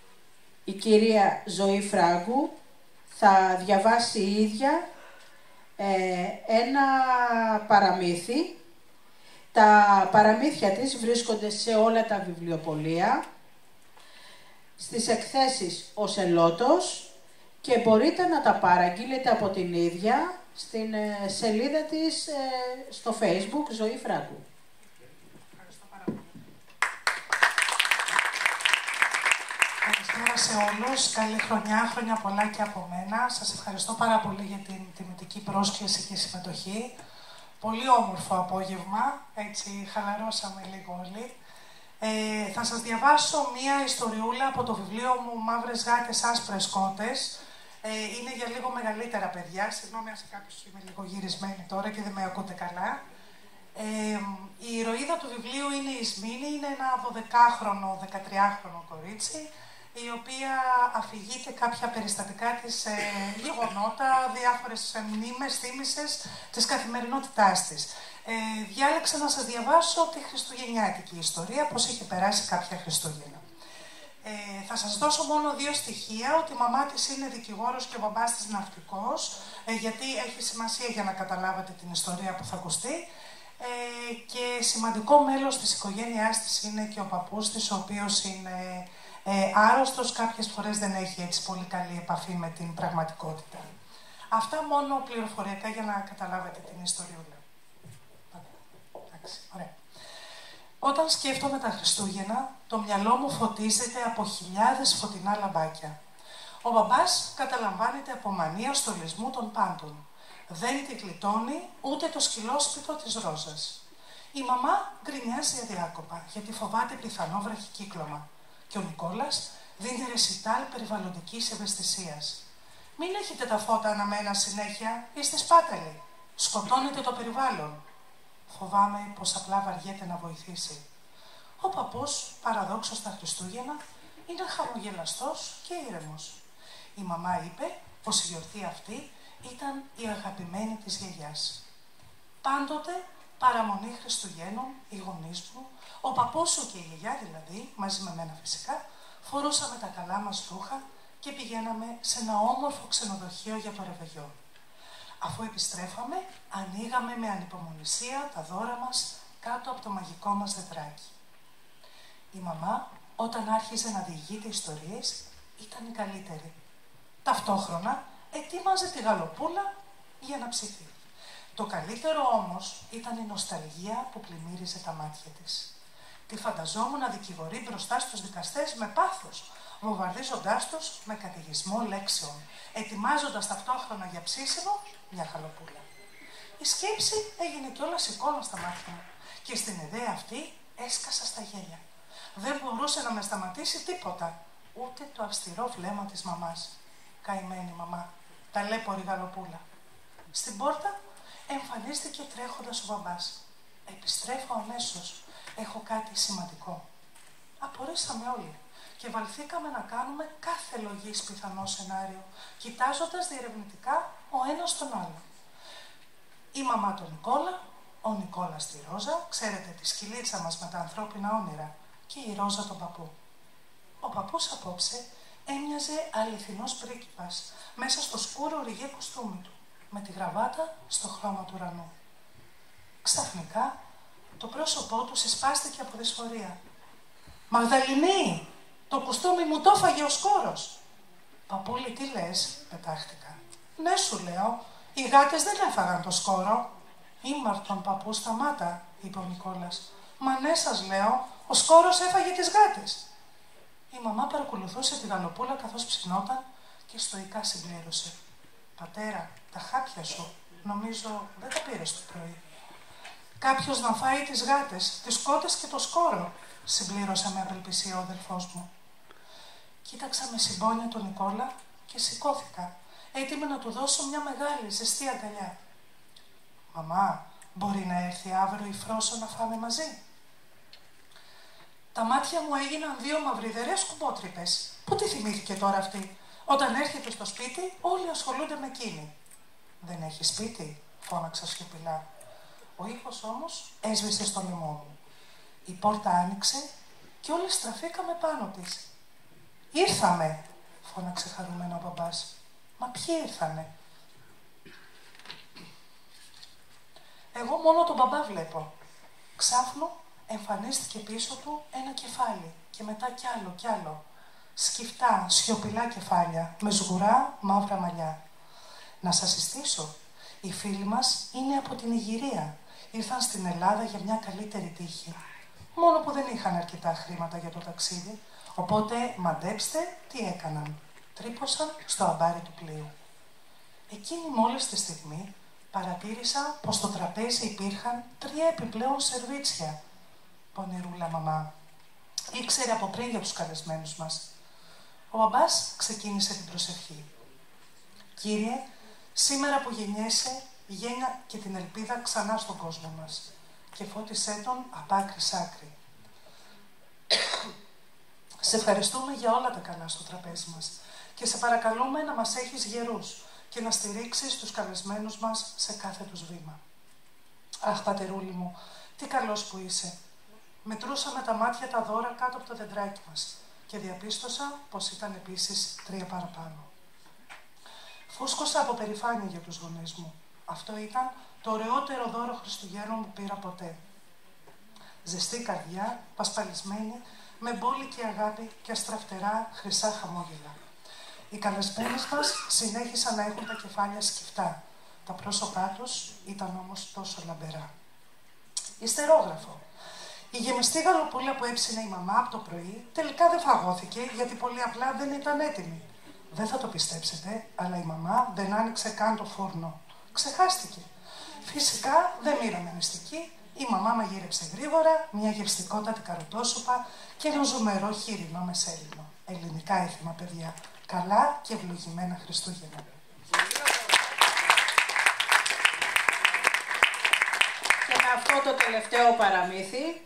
η κυρία Ζωή Φράγκου, θα διαβάσει η ίδια ε, ένα παραμύθι. Τα παραμύθια της βρίσκονται σε όλα τα βιβλιοπωλεία, στις εκθέσεις «Ο Σελότος» και μπορείτε να τα παραγγείλετε από την ίδια στην ε, σελίδα της ε, στο Facebook Ζωή Φράγκου. Ευχαριστώ πάρα πολύ. Καλησπέρα σε όλους. Καλή χρονιά, χρόνια πολλά και από μένα. Σας ευχαριστώ πάρα πολύ για την τιμητική πρόσκληση και συμμετοχή. Πολύ όμορφο απόγευμα, έτσι χαλαρώσαμε λίγο όλοι. Ε, θα σας διαβάσω μία ιστοριούλα από το βιβλίο μου «Μαύρες γάτες, άσπρες κότες». Ε, είναι για λίγο μεγαλύτερα παιδιά, συγγνώμη αν σε κάποιους είμαι λίγο γυρισμένη τώρα και δεν με ακούτε καλά. Ε, η ηρωίδα του βιβλίου είναι η Σμήνη, είναι ένα δωδεκάχρονο, δεκατριάχρονο κορίτσι, η οποία αφηγείται κάποια περιστατικά της, ε, γεγονότα, διάφορες ε, μνήμες, θύμησες της καθημερινότητάς της. Ε, διάλεξα να σας διαβάσω τη χριστουγεννιάτικη ιστορία, πώς είχε περάσει κάποια Χριστούγεννα. Ε, θα σας δώσω μόνο δύο στοιχεία, ότι η μαμά της είναι δικηγόρος και ο μπαμπάς της ναυτικός, ε, γιατί έχει σημασία για να καταλάβετε την ιστορία που θα ακουστεί. Ε, και σημαντικό μέλος της οικογένειάς της είναι και ο παππούς της, ο οποίος είναι ε, άρρωστος, κάποιες φορές δεν έχει έτσι πολύ καλή επαφή με την πραγματικότητα. Αυτά μόνο πληροφοριακά για να καταλάβετε την ιστοριούλα. Εντάξει, ωραία. Όταν σκέφτομαι τα Χριστούγεννα, το μυαλό μου φωτίζεται από χιλιάδες φωτεινά λαμπάκια. Ο μπαμπάς καταλαμβάνεται από μανία στολισμού των πάντων. Δεν τη γλιτώνει ούτε το σκυλόσπιτο της Ρόζας. Η μαμά γκρινιάζει αδιάκοπα, γιατί φοβάται πιθανό βραχικύκλωμα. Και ο Νικόλας δίνει ρεσιτάλ περιβαλλοντικής ευαισθησίας. Μην έχετε τα φώτα αναμένα συνέχεια, είστε σπάταλοι. Σκοτώνετε το περιβάλλον. Φοβάμαι πως απλά βαριέται να βοηθήσει. Ο παππούς, παραδόξως τα Χριστούγεννα, είναι χαμογελαστός και ήρεμος. Η μαμά είπε πως η γιορτή αυτή ήταν η αγαπημένη της γιαγιάς. Πάντοτε, παραμονή Χριστουγέννων, οι γονείς μου, ο παππούς σου και η γιαγιά δηλαδή, μαζί με μένα φυσικά, φορούσαμε τα καλά μας ρούχα και πηγαίναμε σε ένα όμορφο ξενοδοχείο για το ρεβεγιό. Αφού επιστρέφαμε, ανοίγαμε με ανυπομονησία τα δώρα μας κάτω από το μαγικό μας δεντράκι. Η μαμά, όταν άρχιζε να διηγείται ιστορίες, ήταν η καλύτερη. Ταυτόχρονα, ετοίμαζε τη γαλοπούλα για να ψηθεί. Το καλύτερο όμως ήταν η νοσταλγία που πλημμύριζε τα μάτια της. Τη φανταζόμουν να δικηγορεί μπροστά στους δικαστές με πάθος, βομβαρδίζοντάς τους με καταιγισμό λέξεων, ετοιμάζοντας ταυτόχρονα για ψήσιμο μια γαλοπούλα. Η σκέψη έγινε κιόλας εικόνα στα μάτια μου και στην ιδέα αυτή έσκασα στα γέλια. Δεν μπορούσε να με σταματήσει τίποτα, ούτε το αυστηρό βλέμμα της μαμάς. Καημένη μαμά, ταλέπορη γαλοπούλα. Στην πόρτα εμφανίστηκε τρέχοντας ο μπαμπάς. Επιστρέφω αμέσως. Έχω κάτι σημαντικό. Απορρίσαμε όλοι και βαλθήκαμε να κάνουμε κάθε λογής πιθανό σενάριο, κοιτάζοντας διερευνητικά ο ένας τον άλλο. Η μαμά τον Νικόλα, ο Νικόλας τη Ρόζα, ξέρετε τη σκυλίτσα μας με τα ανθρώπινα όνειρα, και η Ρόζα τον παππού. Ο παππούς απόψε έμοιαζε αληθινός πρίγκιπας, μέσα στο σκούρο ριγέ κουστούμι του, με τη γραβάτα στο χρώμα του ουρανού. Ξαφνικά, το πρόσωπό του συσπάστηκε από δυσφορία. «Μαγδαληνή, το κουστούμι μου το έφαγε ο σκόρος». «Παππούλη, τι λες?» πετάχτηκα. «Ναι, σου λέω, οι γάτες δεν έφαγαν το σκόρο». «Ήμαρτον, παππού, σταμάτα», είπε ο Νικόλας. «Μα ναι, σας λέω, ο σκόρος έφαγε τις γάτες». Η μαμά παρακολουθούσε τη γαλοπούλα καθώς ψινόταν και στοικά συμπλήρωσε. «Πατέρα, τα χάπια σου, νομίζω δεν τα πήρες το πρωί». «Κάποιος να φάει τις γάτες, τις κότες και το σκόρο», συμπλήρωσε με απελπισία ο αδελφός μου. Κοίταξα με συμπόνια τον Νικόλα και σηκώθηκα, έτοιμη να του δώσω μια μεγάλη ζεστή αγκαλιά. «Μαμά, μπορεί να έρθει αύριο η Φρόσο να φάμε μαζί?» Τα μάτια μου έγιναν δύο μαυριδερές κουμπότρυπες. Πού τη θυμήθηκε τώρα αυτή? Όταν έρχεται στο σπίτι, όλοι ασχολούνται με εκείνη. «Δεν έχει σπίτι?» φώναξα σιωπηλά. Ο ήχος όμως έσβησε στο λαιμό μου. Η πόρτα άνοιξε και όλοι στραφήκαμε πάνω της. «Ήρθαμε!» φώναξε χαρούμενα ο μπαμπάς. «Μα ποιοι ήρθανε?» Εγώ μόνο τον μπαμπά βλέπω. Ξάφνου εμφανίστηκε πίσω του ένα κεφάλι και μετά κι άλλο κι άλλο. Σκυφτά, σιωπηλά κεφάλια, με σγουρά μαύρα μαλλιά. Να σας συστήσω, οι φίλοι μας είναι από την Ιγυρία. Ήρθαν στην Ελλάδα για μια καλύτερη τύχη. Μόνο που δεν είχαν αρκετά χρήματα για το ταξίδι, οπότε μαντέψτε τι έκαναν. Τρύπωσαν στο αμπάρι του πλοίου. Εκείνη μόλις τη στιγμή παρατήρησα πως στο τραπέζι υπήρχαν τρία επιπλέον σερβίτσια. Πονηρούλα μαμά. Ήξερε από πριν για τους καλεσμένους μας. Ο μπαμπάς ξεκίνησε την προσευχή. Κύριε, σήμερα που γεννιέσαι, γένια και την ελπίδα ξανά στον κόσμο μας και φώτισέ τον απ' άκρη σ' άκρη. Σε ευχαριστούμε για όλα τα καλά στο τραπέζι μας και σε παρακαλούμε να μας έχεις γερούς και να στηρίξεις τους καλεσμένους μας σε κάθε τους βήμα. Αχ, πατερούλη μου, τι καλός που είσαι. Μετρούσα με τα μάτια τα δώρα κάτω από το δεντράκι μας και διαπίστωσα πως ήταν επίσης τρία παραπάνω. Φούσκωσα από περηφάνεια για τους γονείς μου. Αυτό ήταν το ωραιότερο δώρο Χριστουγέννων που πήρα ποτέ. Ζεστή καρδιά, πασπαλισμένη, με μπόλικη αγάπη και αστραφτερά χρυσά χαμόγελα. Οι καλεσμένες μας συνέχισαν να έχουν τα κεφάλια σκυφτά. Τα πρόσωπά τους ήταν όμως τόσο λαμπερά. Ιστερόγραφο. Η γεμιστή γαλοπούλα που έψινε η μαμά από το πρωί τελικά δεν φαγώθηκε γιατί πολύ απλά δεν ήταν έτοιμη. Δεν θα το πιστέψετε, αλλά η μαμά δεν άνοιξε καν το φούρνο. Ξεχάστηκε. Φυσικά δεν μοίραμε μυστική. Η μαμά μαγείρεψε γρήγορα μια γευστικότατη καροτόσουπα και ένα ζουμερό χοιρινό μεσέλινο. Ελληνικά έθιμα, παιδιά. Καλά και ευλογημένα Χριστούγεννα. Και με αυτό το τελευταίο παραμύθι,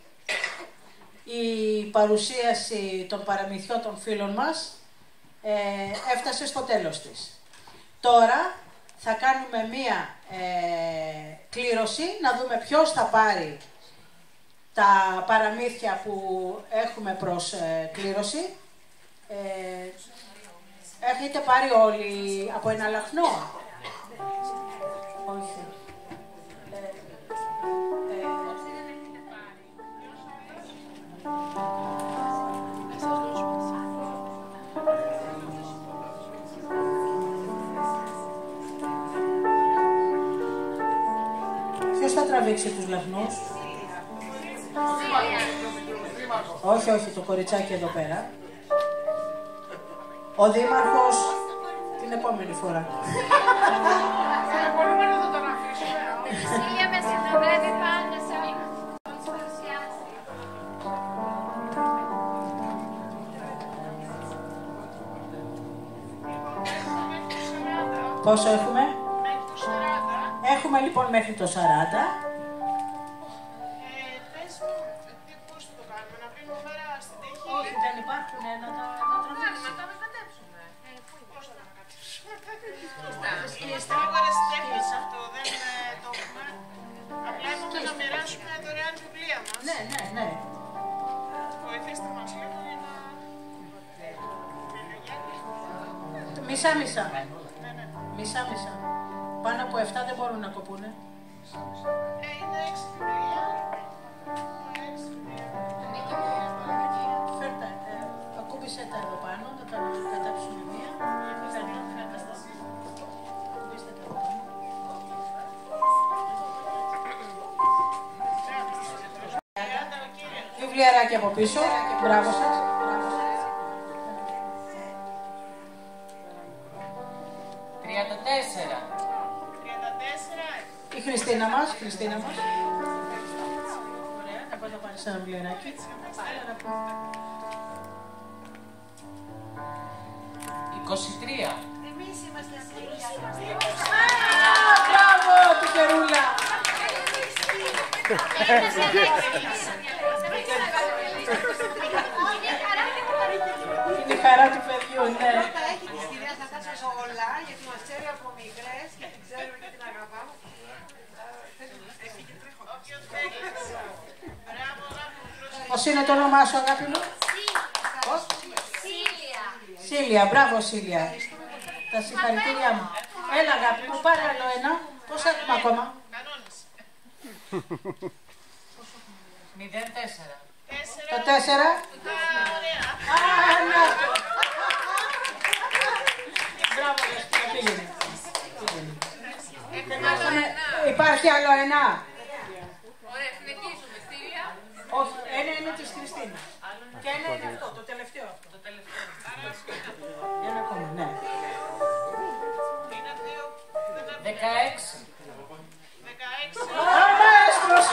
η παρουσίαση των παραμυθιών των φίλων μας ε, έφτασε στο τέλος της. Τώρα θα κάνουμε μία ε, κλήρωση, να δούμε ποιος θα πάρει τα παραμύθια που έχουμε προς ε, κλήρωση. Ε, έχετε πάρει όλοι από ένα λαχνό? Όχι. Ποιος θα τραβήξει τους λαχνούς? Όχι, όχι, το κοριτσάκι εδώ πέρα. Ο Δήμαρχος την επόμενη φορά. Μπορούμε να τον αφήσουμε. Σίλια με συνοδεύει πάντα σε όλη τις παρουσιάσεις. Πόσο έχουμε? Έχουμε λοιπόν μέχρι το σαράντα. Ε, πες μου, τι, πώς το κάνουμε, να πίνουμε μέρα στην τύχη? Όχι, δεν υπάρχουν, να τα τραβήξουμε. Να τα ανακατέψουμε. Πώς θα ανακατέψουμε? Είμαστε λίγο αρεστέχνες αυτό, δεν το έχουμε. Απλά έχουμε να μοιράσουμε δωρεάν βιβλία μας. Ναι, ναι, ναι. Βοηθήστε μας λίγο για να... Μισά-μισά. Μισά-μισά. Πάνω από εφτά δεν μπορούν να κοπούνε. Ε, είναι έξι βιβλία. Έξι βιβλία. Φέρτε, ακούμπησε τα εδώ πάνω, να τα κατάψουμε μία. Φέρτε, φέρτε τα. Ακούμπήστε τα εδώ πάνω. Βιβλιαράκι από πίσω. Μπράβο σας. τριάντα τέσσερα. τριάντα τέσσερα. Η Χριστίνα μας, Χριστίνα μας. Ωραία, να πάω να πάρεις ένα βιβλιαράκι. είκοσι τρία. Εμείς είμαστε τρία. Μπράβο, Πικερούλα. Είναι η χαρά του παιδιού, ναι. Πρώτα έχει τη κυρία Θανάσιος όλα, γιατί μας ξέρει από μικρές και την ξέρουμε και την αγαπάμε. Πώς είναι το όνομά σου, αγάπη μου? Σίλια. Σίλια, μπράβο Σίλια. Τα συγχαρητήριά μου. Έλα αγάπη μου, πάρε άλλο ένα. Πώς έχουμε ακόμα? Μηδέν τέσσερα. Το τέσσερα. Α, να το. Μπράβο, Λεσπία, πήγαινε. Υπάρχει άλλο ένα. Ωραία, συνεχίζουμε. Στήλια. Όχι, ένα είναι της Χριστίνας. Και ένα είναι αυτό, το τελευταίο αυτό. Το τελευταίο. Ένα ακόμα, ναι. Δεκαέξι. δεκαέξι. Αμέστρος!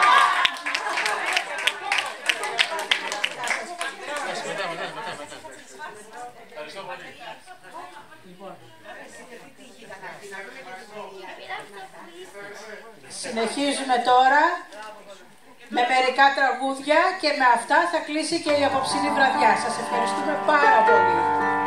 Συνεχίζουμε τώρα με μερικά τραγούδια και με αυτά θα κλείσει και η απόψινή βραδιά. Σας ευχαριστούμε πάρα πολύ.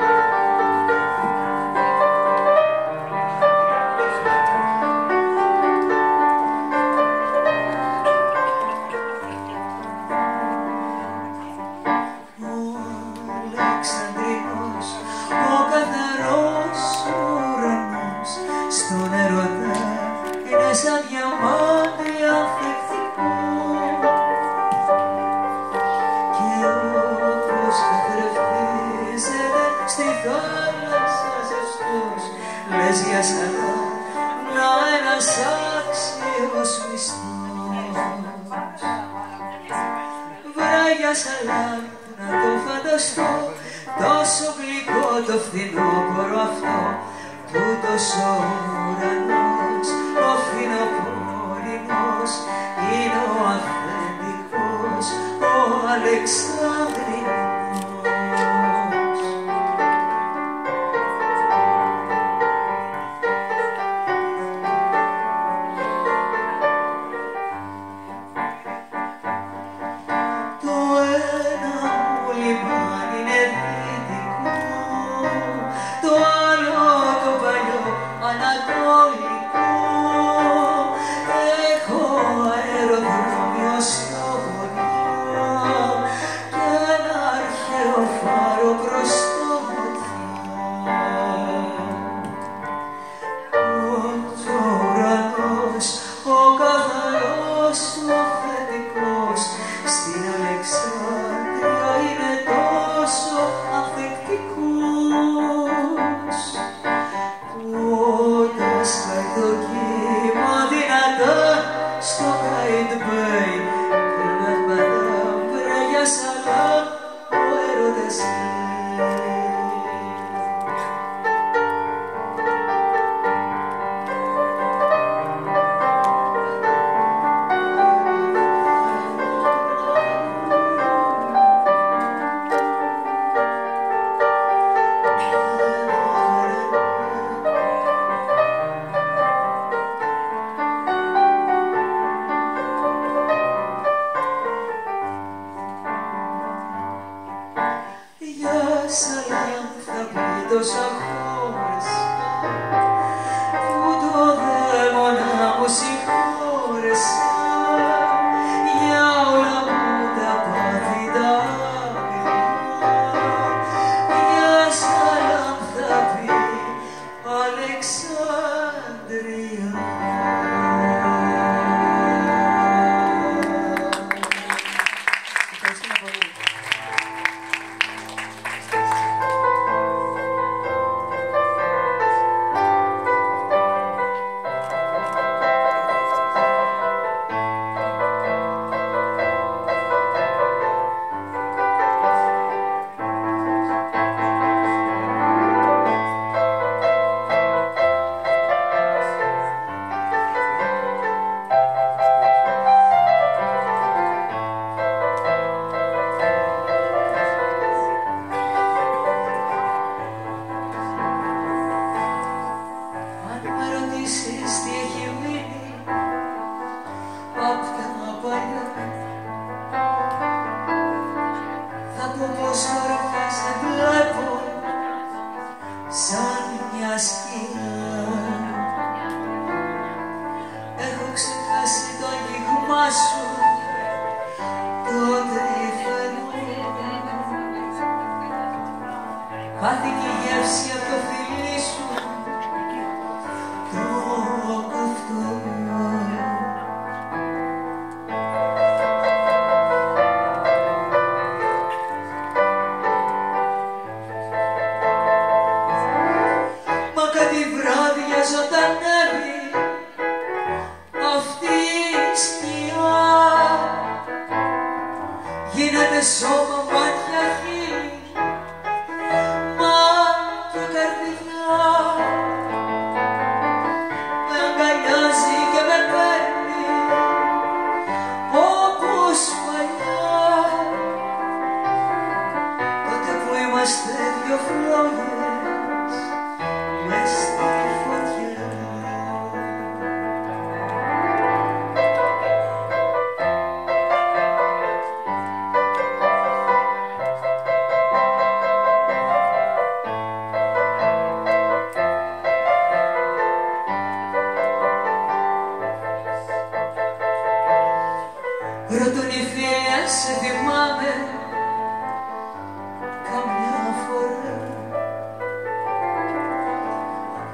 Τόσο γλυκό το φθινόπωρο αυτό που τόσο ουρανός ο φθινοπόρινος είναι ο αυθεντικός ο Αλεξάνδρινος.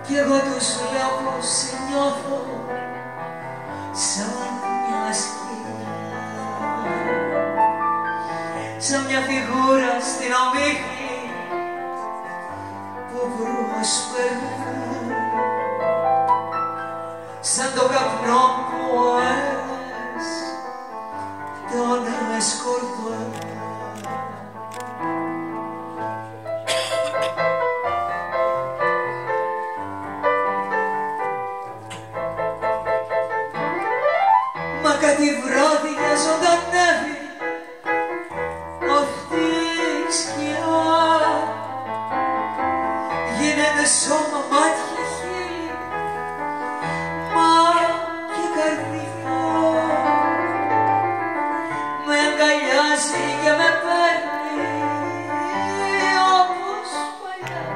κι εγώ τους βλέπω, σε νιώθω σαν μια σκιά, σαν μια φιγούρα στην ομίχλη που προσπερνά, σαν το καπνό που ο αέρας τον σκορπά. Μα κάτι βράδια ζωντανεύει αυτή η σκιά, γίνεται σώμα, μάτια, χείλη, μα και καρδιά. Με αγκαλιάζει και με παίρνει όπως παλιά,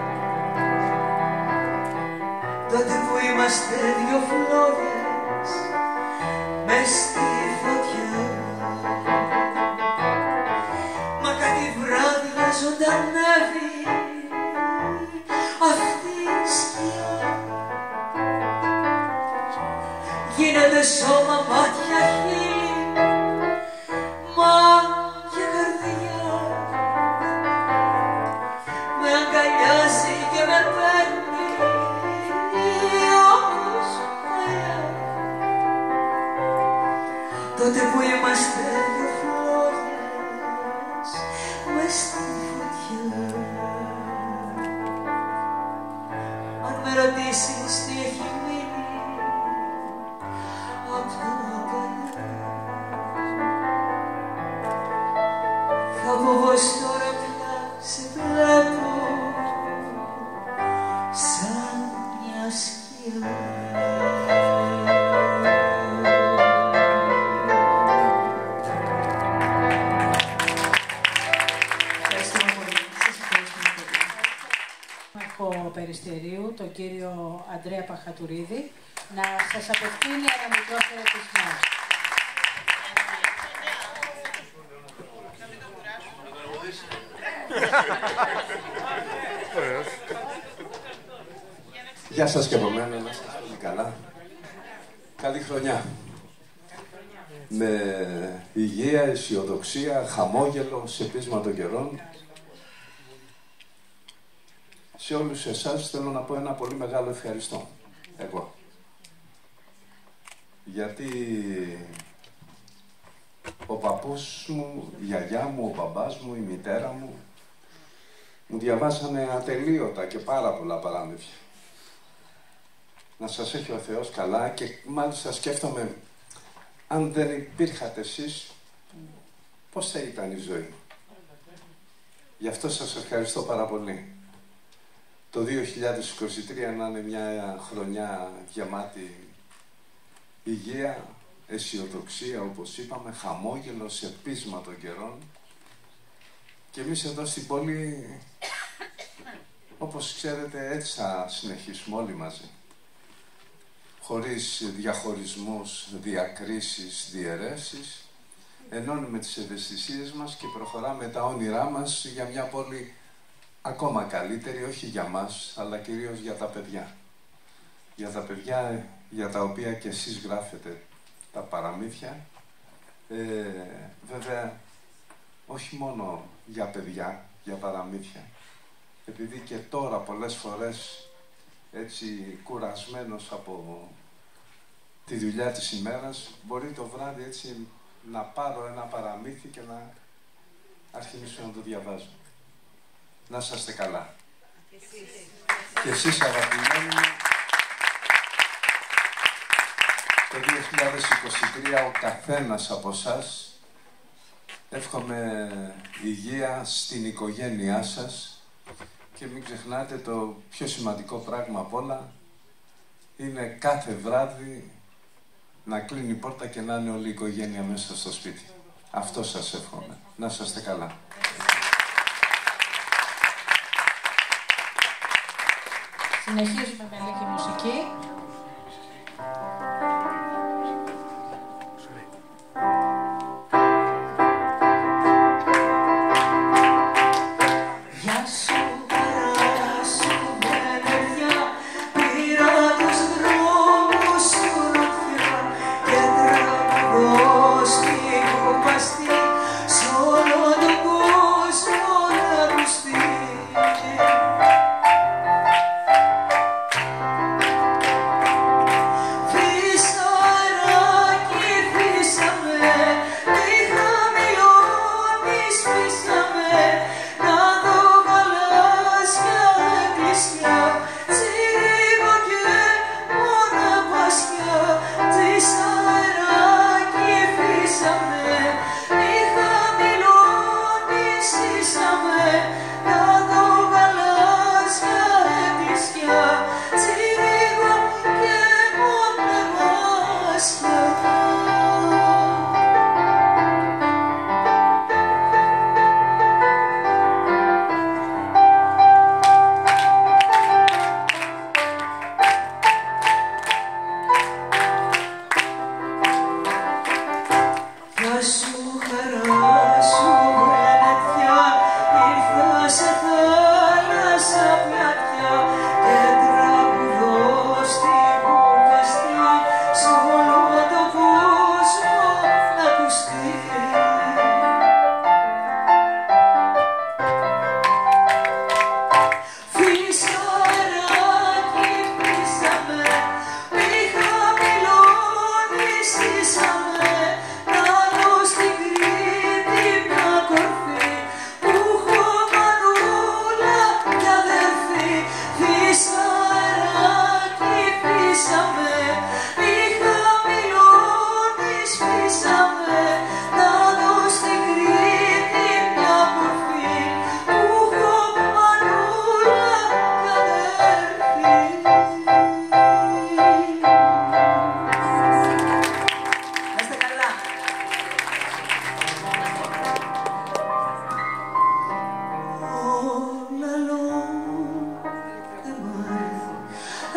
τότε που είμαστε δυο φλόγες μες στη φωτιά. Μα κάτι βράδια ζωντανεύει αυτή η σκιά, γίνεται σώμα, μάτια, χείλη, μα και καρδιά. Με αγκαλιάζει και με παίρνει όπως παλιά, τότε που είμαστε δυο φλόγες μες στη φωτιά. Αν με ρωτήσεις τι έχει μείνει απ' τα παλιά, θα πω πως τώρα πια σε βλέπω σαν μια σκιά. Περιστερίου, τον κύριο Αντρέα Παχατουρίδη, να σας απευθύνει ένα μικρό χαιρετισμό. Γεια σας και από μένα, να είστε όλοι καλά. Καλή χρονιά. Με υγεία, αισιοδοξία, χαμόγελο, σε πείσμα των καιρών. Σε όλους εσάς θέλω να πω ένα πολύ μεγάλο ευχαριστώ, εγώ. Γιατί ο παππούς μου, η γιαγιά μου, ο μπαμπάς μου, η μητέρα μου μου διαβάσανε ατελείωτα και πάρα πολλά παράμυθια. Να σας έχει ο Θεός καλά, και μάλιστα σκέφτομαι, αν δεν υπήρχατε εσείς, πώς θα ήταν η ζωή μου. Γι' αυτό σας ευχαριστώ πάρα πολύ. Το δύο χιλιάδες είκοσι τρία να είναι μια χρονιά γεμάτη υγεία, αισιοδοξία, όπως είπαμε, χαμόγελο, σε πείσμα των καιρών. Και εμείς εδώ στην πόλη, όπως ξέρετε, έτσι θα συνεχίσουμε όλοι μαζί. Χωρίς διαχωρισμούς, διακρίσεις, διαιρέσεις, ενώνουμε τις ευαισθησίες μας και προχωράμε τα όνειρά μας για μια πόλη ακόμα καλύτερη, όχι για μας, αλλά κυρίως για τα παιδιά. Για τα παιδιά για τα οποία και εσείς γράφετε τα παραμύθια. Ε, βέβαια, όχι μόνο για παιδιά, για παραμύθια. Επειδή και τώρα πολλές φορές, έτσι κουρασμένος από τη δουλειά της ημέρας, μπορεί το βράδυ έτσι να πάρω ένα παραμύθι και να αρχίσω να το διαβάζω. Να είσαστε καλά. Και εσείς, και εσείς αγαπημένοι μου, το δύο χιλιάδες είκοσι τρία ο καθένας από εσάς εύχομαι υγεία στην οικογένειά σας, και μην ξεχνάτε το πιο σημαντικό πράγμα απ' όλα είναι κάθε βράδυ να κλείνει η πόρτα και να είναι όλη η οικογένεια μέσα στο σπίτι. Αυτό σας εύχομαι. Να είσαστε καλά. Συνεχίζουμε με λίγη μουσική. Γεια σου, χαρά σου, παιδιά,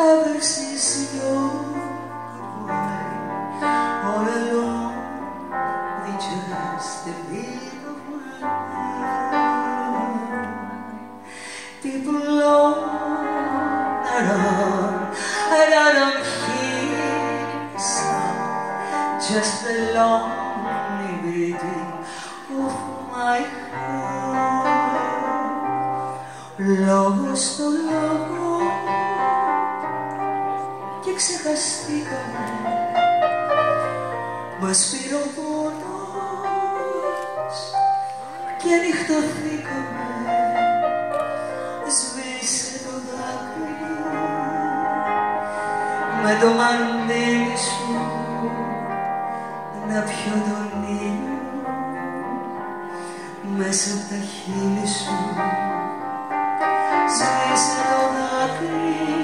ever since you're away. All alone with just the beat of my heart. People all around, and I don't hear the sound, just the lonely beating of my heart. Λόγο στο λόγο και ξεχαστήκαμε, μας πήρε ο πόνος και νυχτωθήκαμε. Σβήσε το δάκρυ με το μαντίλι σου, να πιω τον ήλιο μέσα από τα χείλη σου. Σβήσε το δάκρυ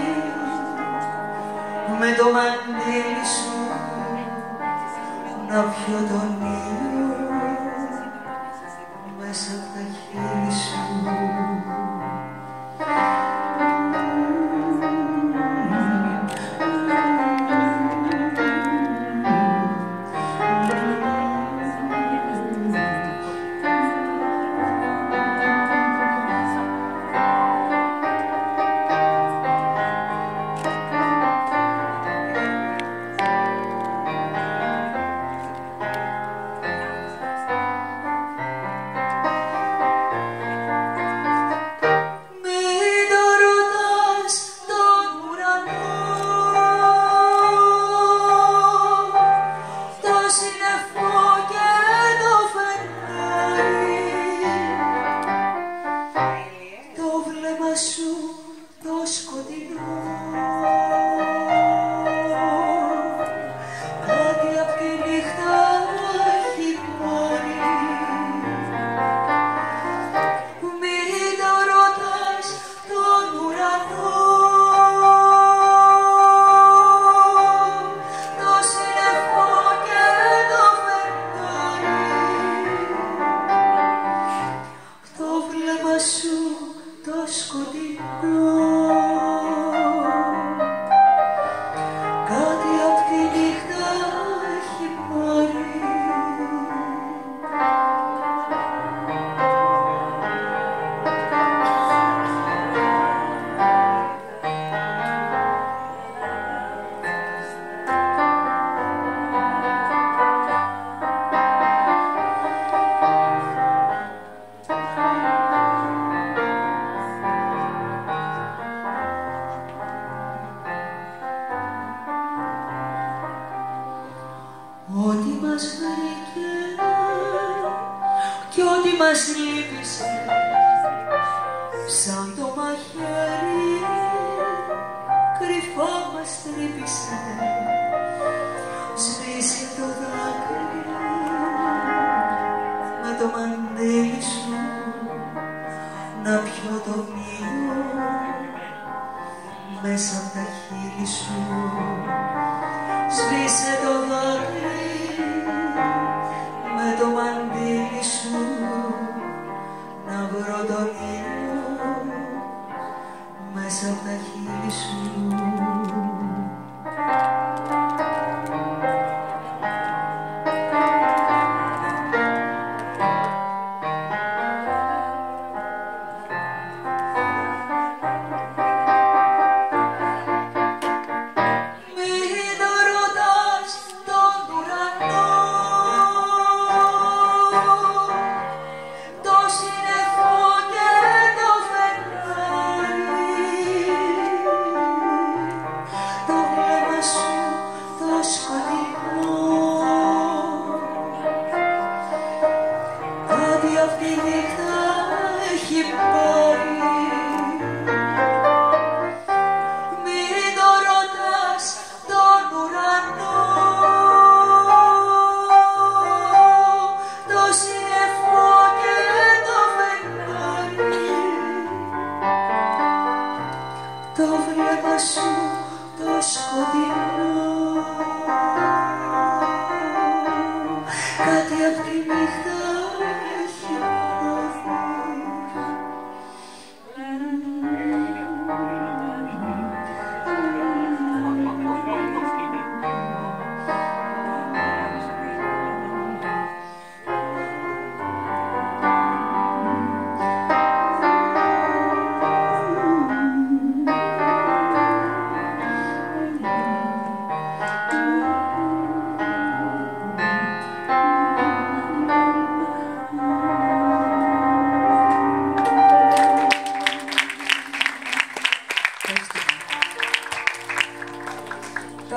με το μαντίλι σου, να πιω τον ήλιο μέσα από τα χείλη σου.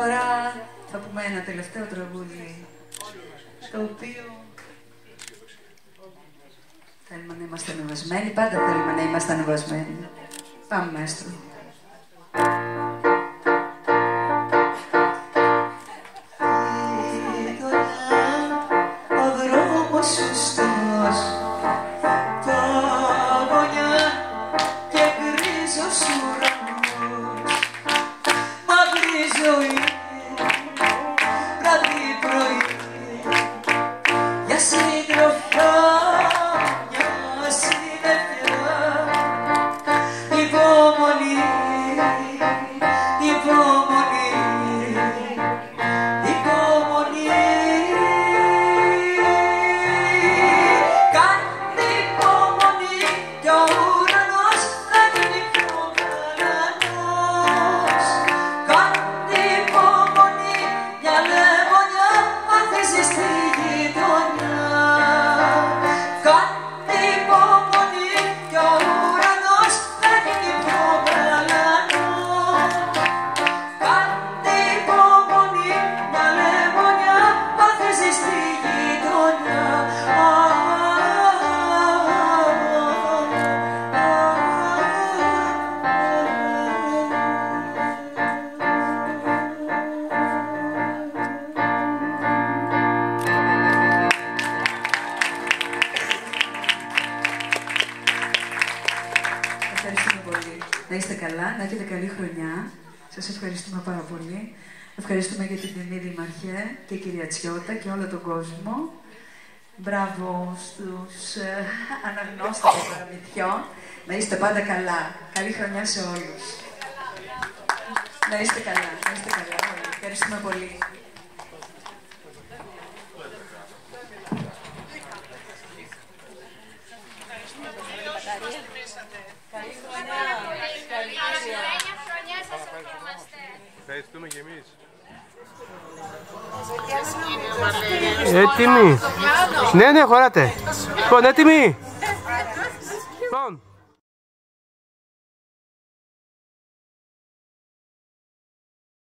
τώρα θα πούμε ένα τελευταίο τραγούδι, το οποίο θέλουμε να είμαστε ανεβασμένοι, πάντα θέλουμε να είμαστε ανεβασμένοι. Πάμε, μαέστρο. Ο δρόμος σωστός, παγωνιά και γκρίζος ουρανός, μαύρη ζωή, βράδυ πρωί, για συντροφιά μια συννεφιά, υπομονή, υπομονή, υπομονή. Κάντε υπομονή κι ο ουρανός θα γίνει πιο γαλανός. Κάντε υπομονή, μια λεμονιά ανθίζει στη γειτονιά. Κάντε υπομονή κι ο ουρανός θα γίνει πιο γαλανός. Κάντε υπομονή, μια λεμονιά ανθίζει στη γειτονιά. Ευχαριστούμε πολύ. Να είστε καλά, να έχετε καλή χρονιά. Σας ευχαριστούμε πάρα πολύ. Ευχαριστούμε για την τιμή Δημαρχέ και κυρία Τσιώτα και όλο τον κόσμο. Μπράβο στους ε, αναγνώστες των παραμυθιών. Να είστε πάντα καλά. Καλή χρονιά σε όλους. Να είστε καλά, να είστε καλά όλοι. Ευχαριστούμε πολύ. Καλή χρονιά. Καλή χρονιά σας ευχόμαστε. Ευχαριστούμε και εμείς. Έτοιμοι. Ναι, ναι, χωράτε. Λοιπόν, έτοιμοι.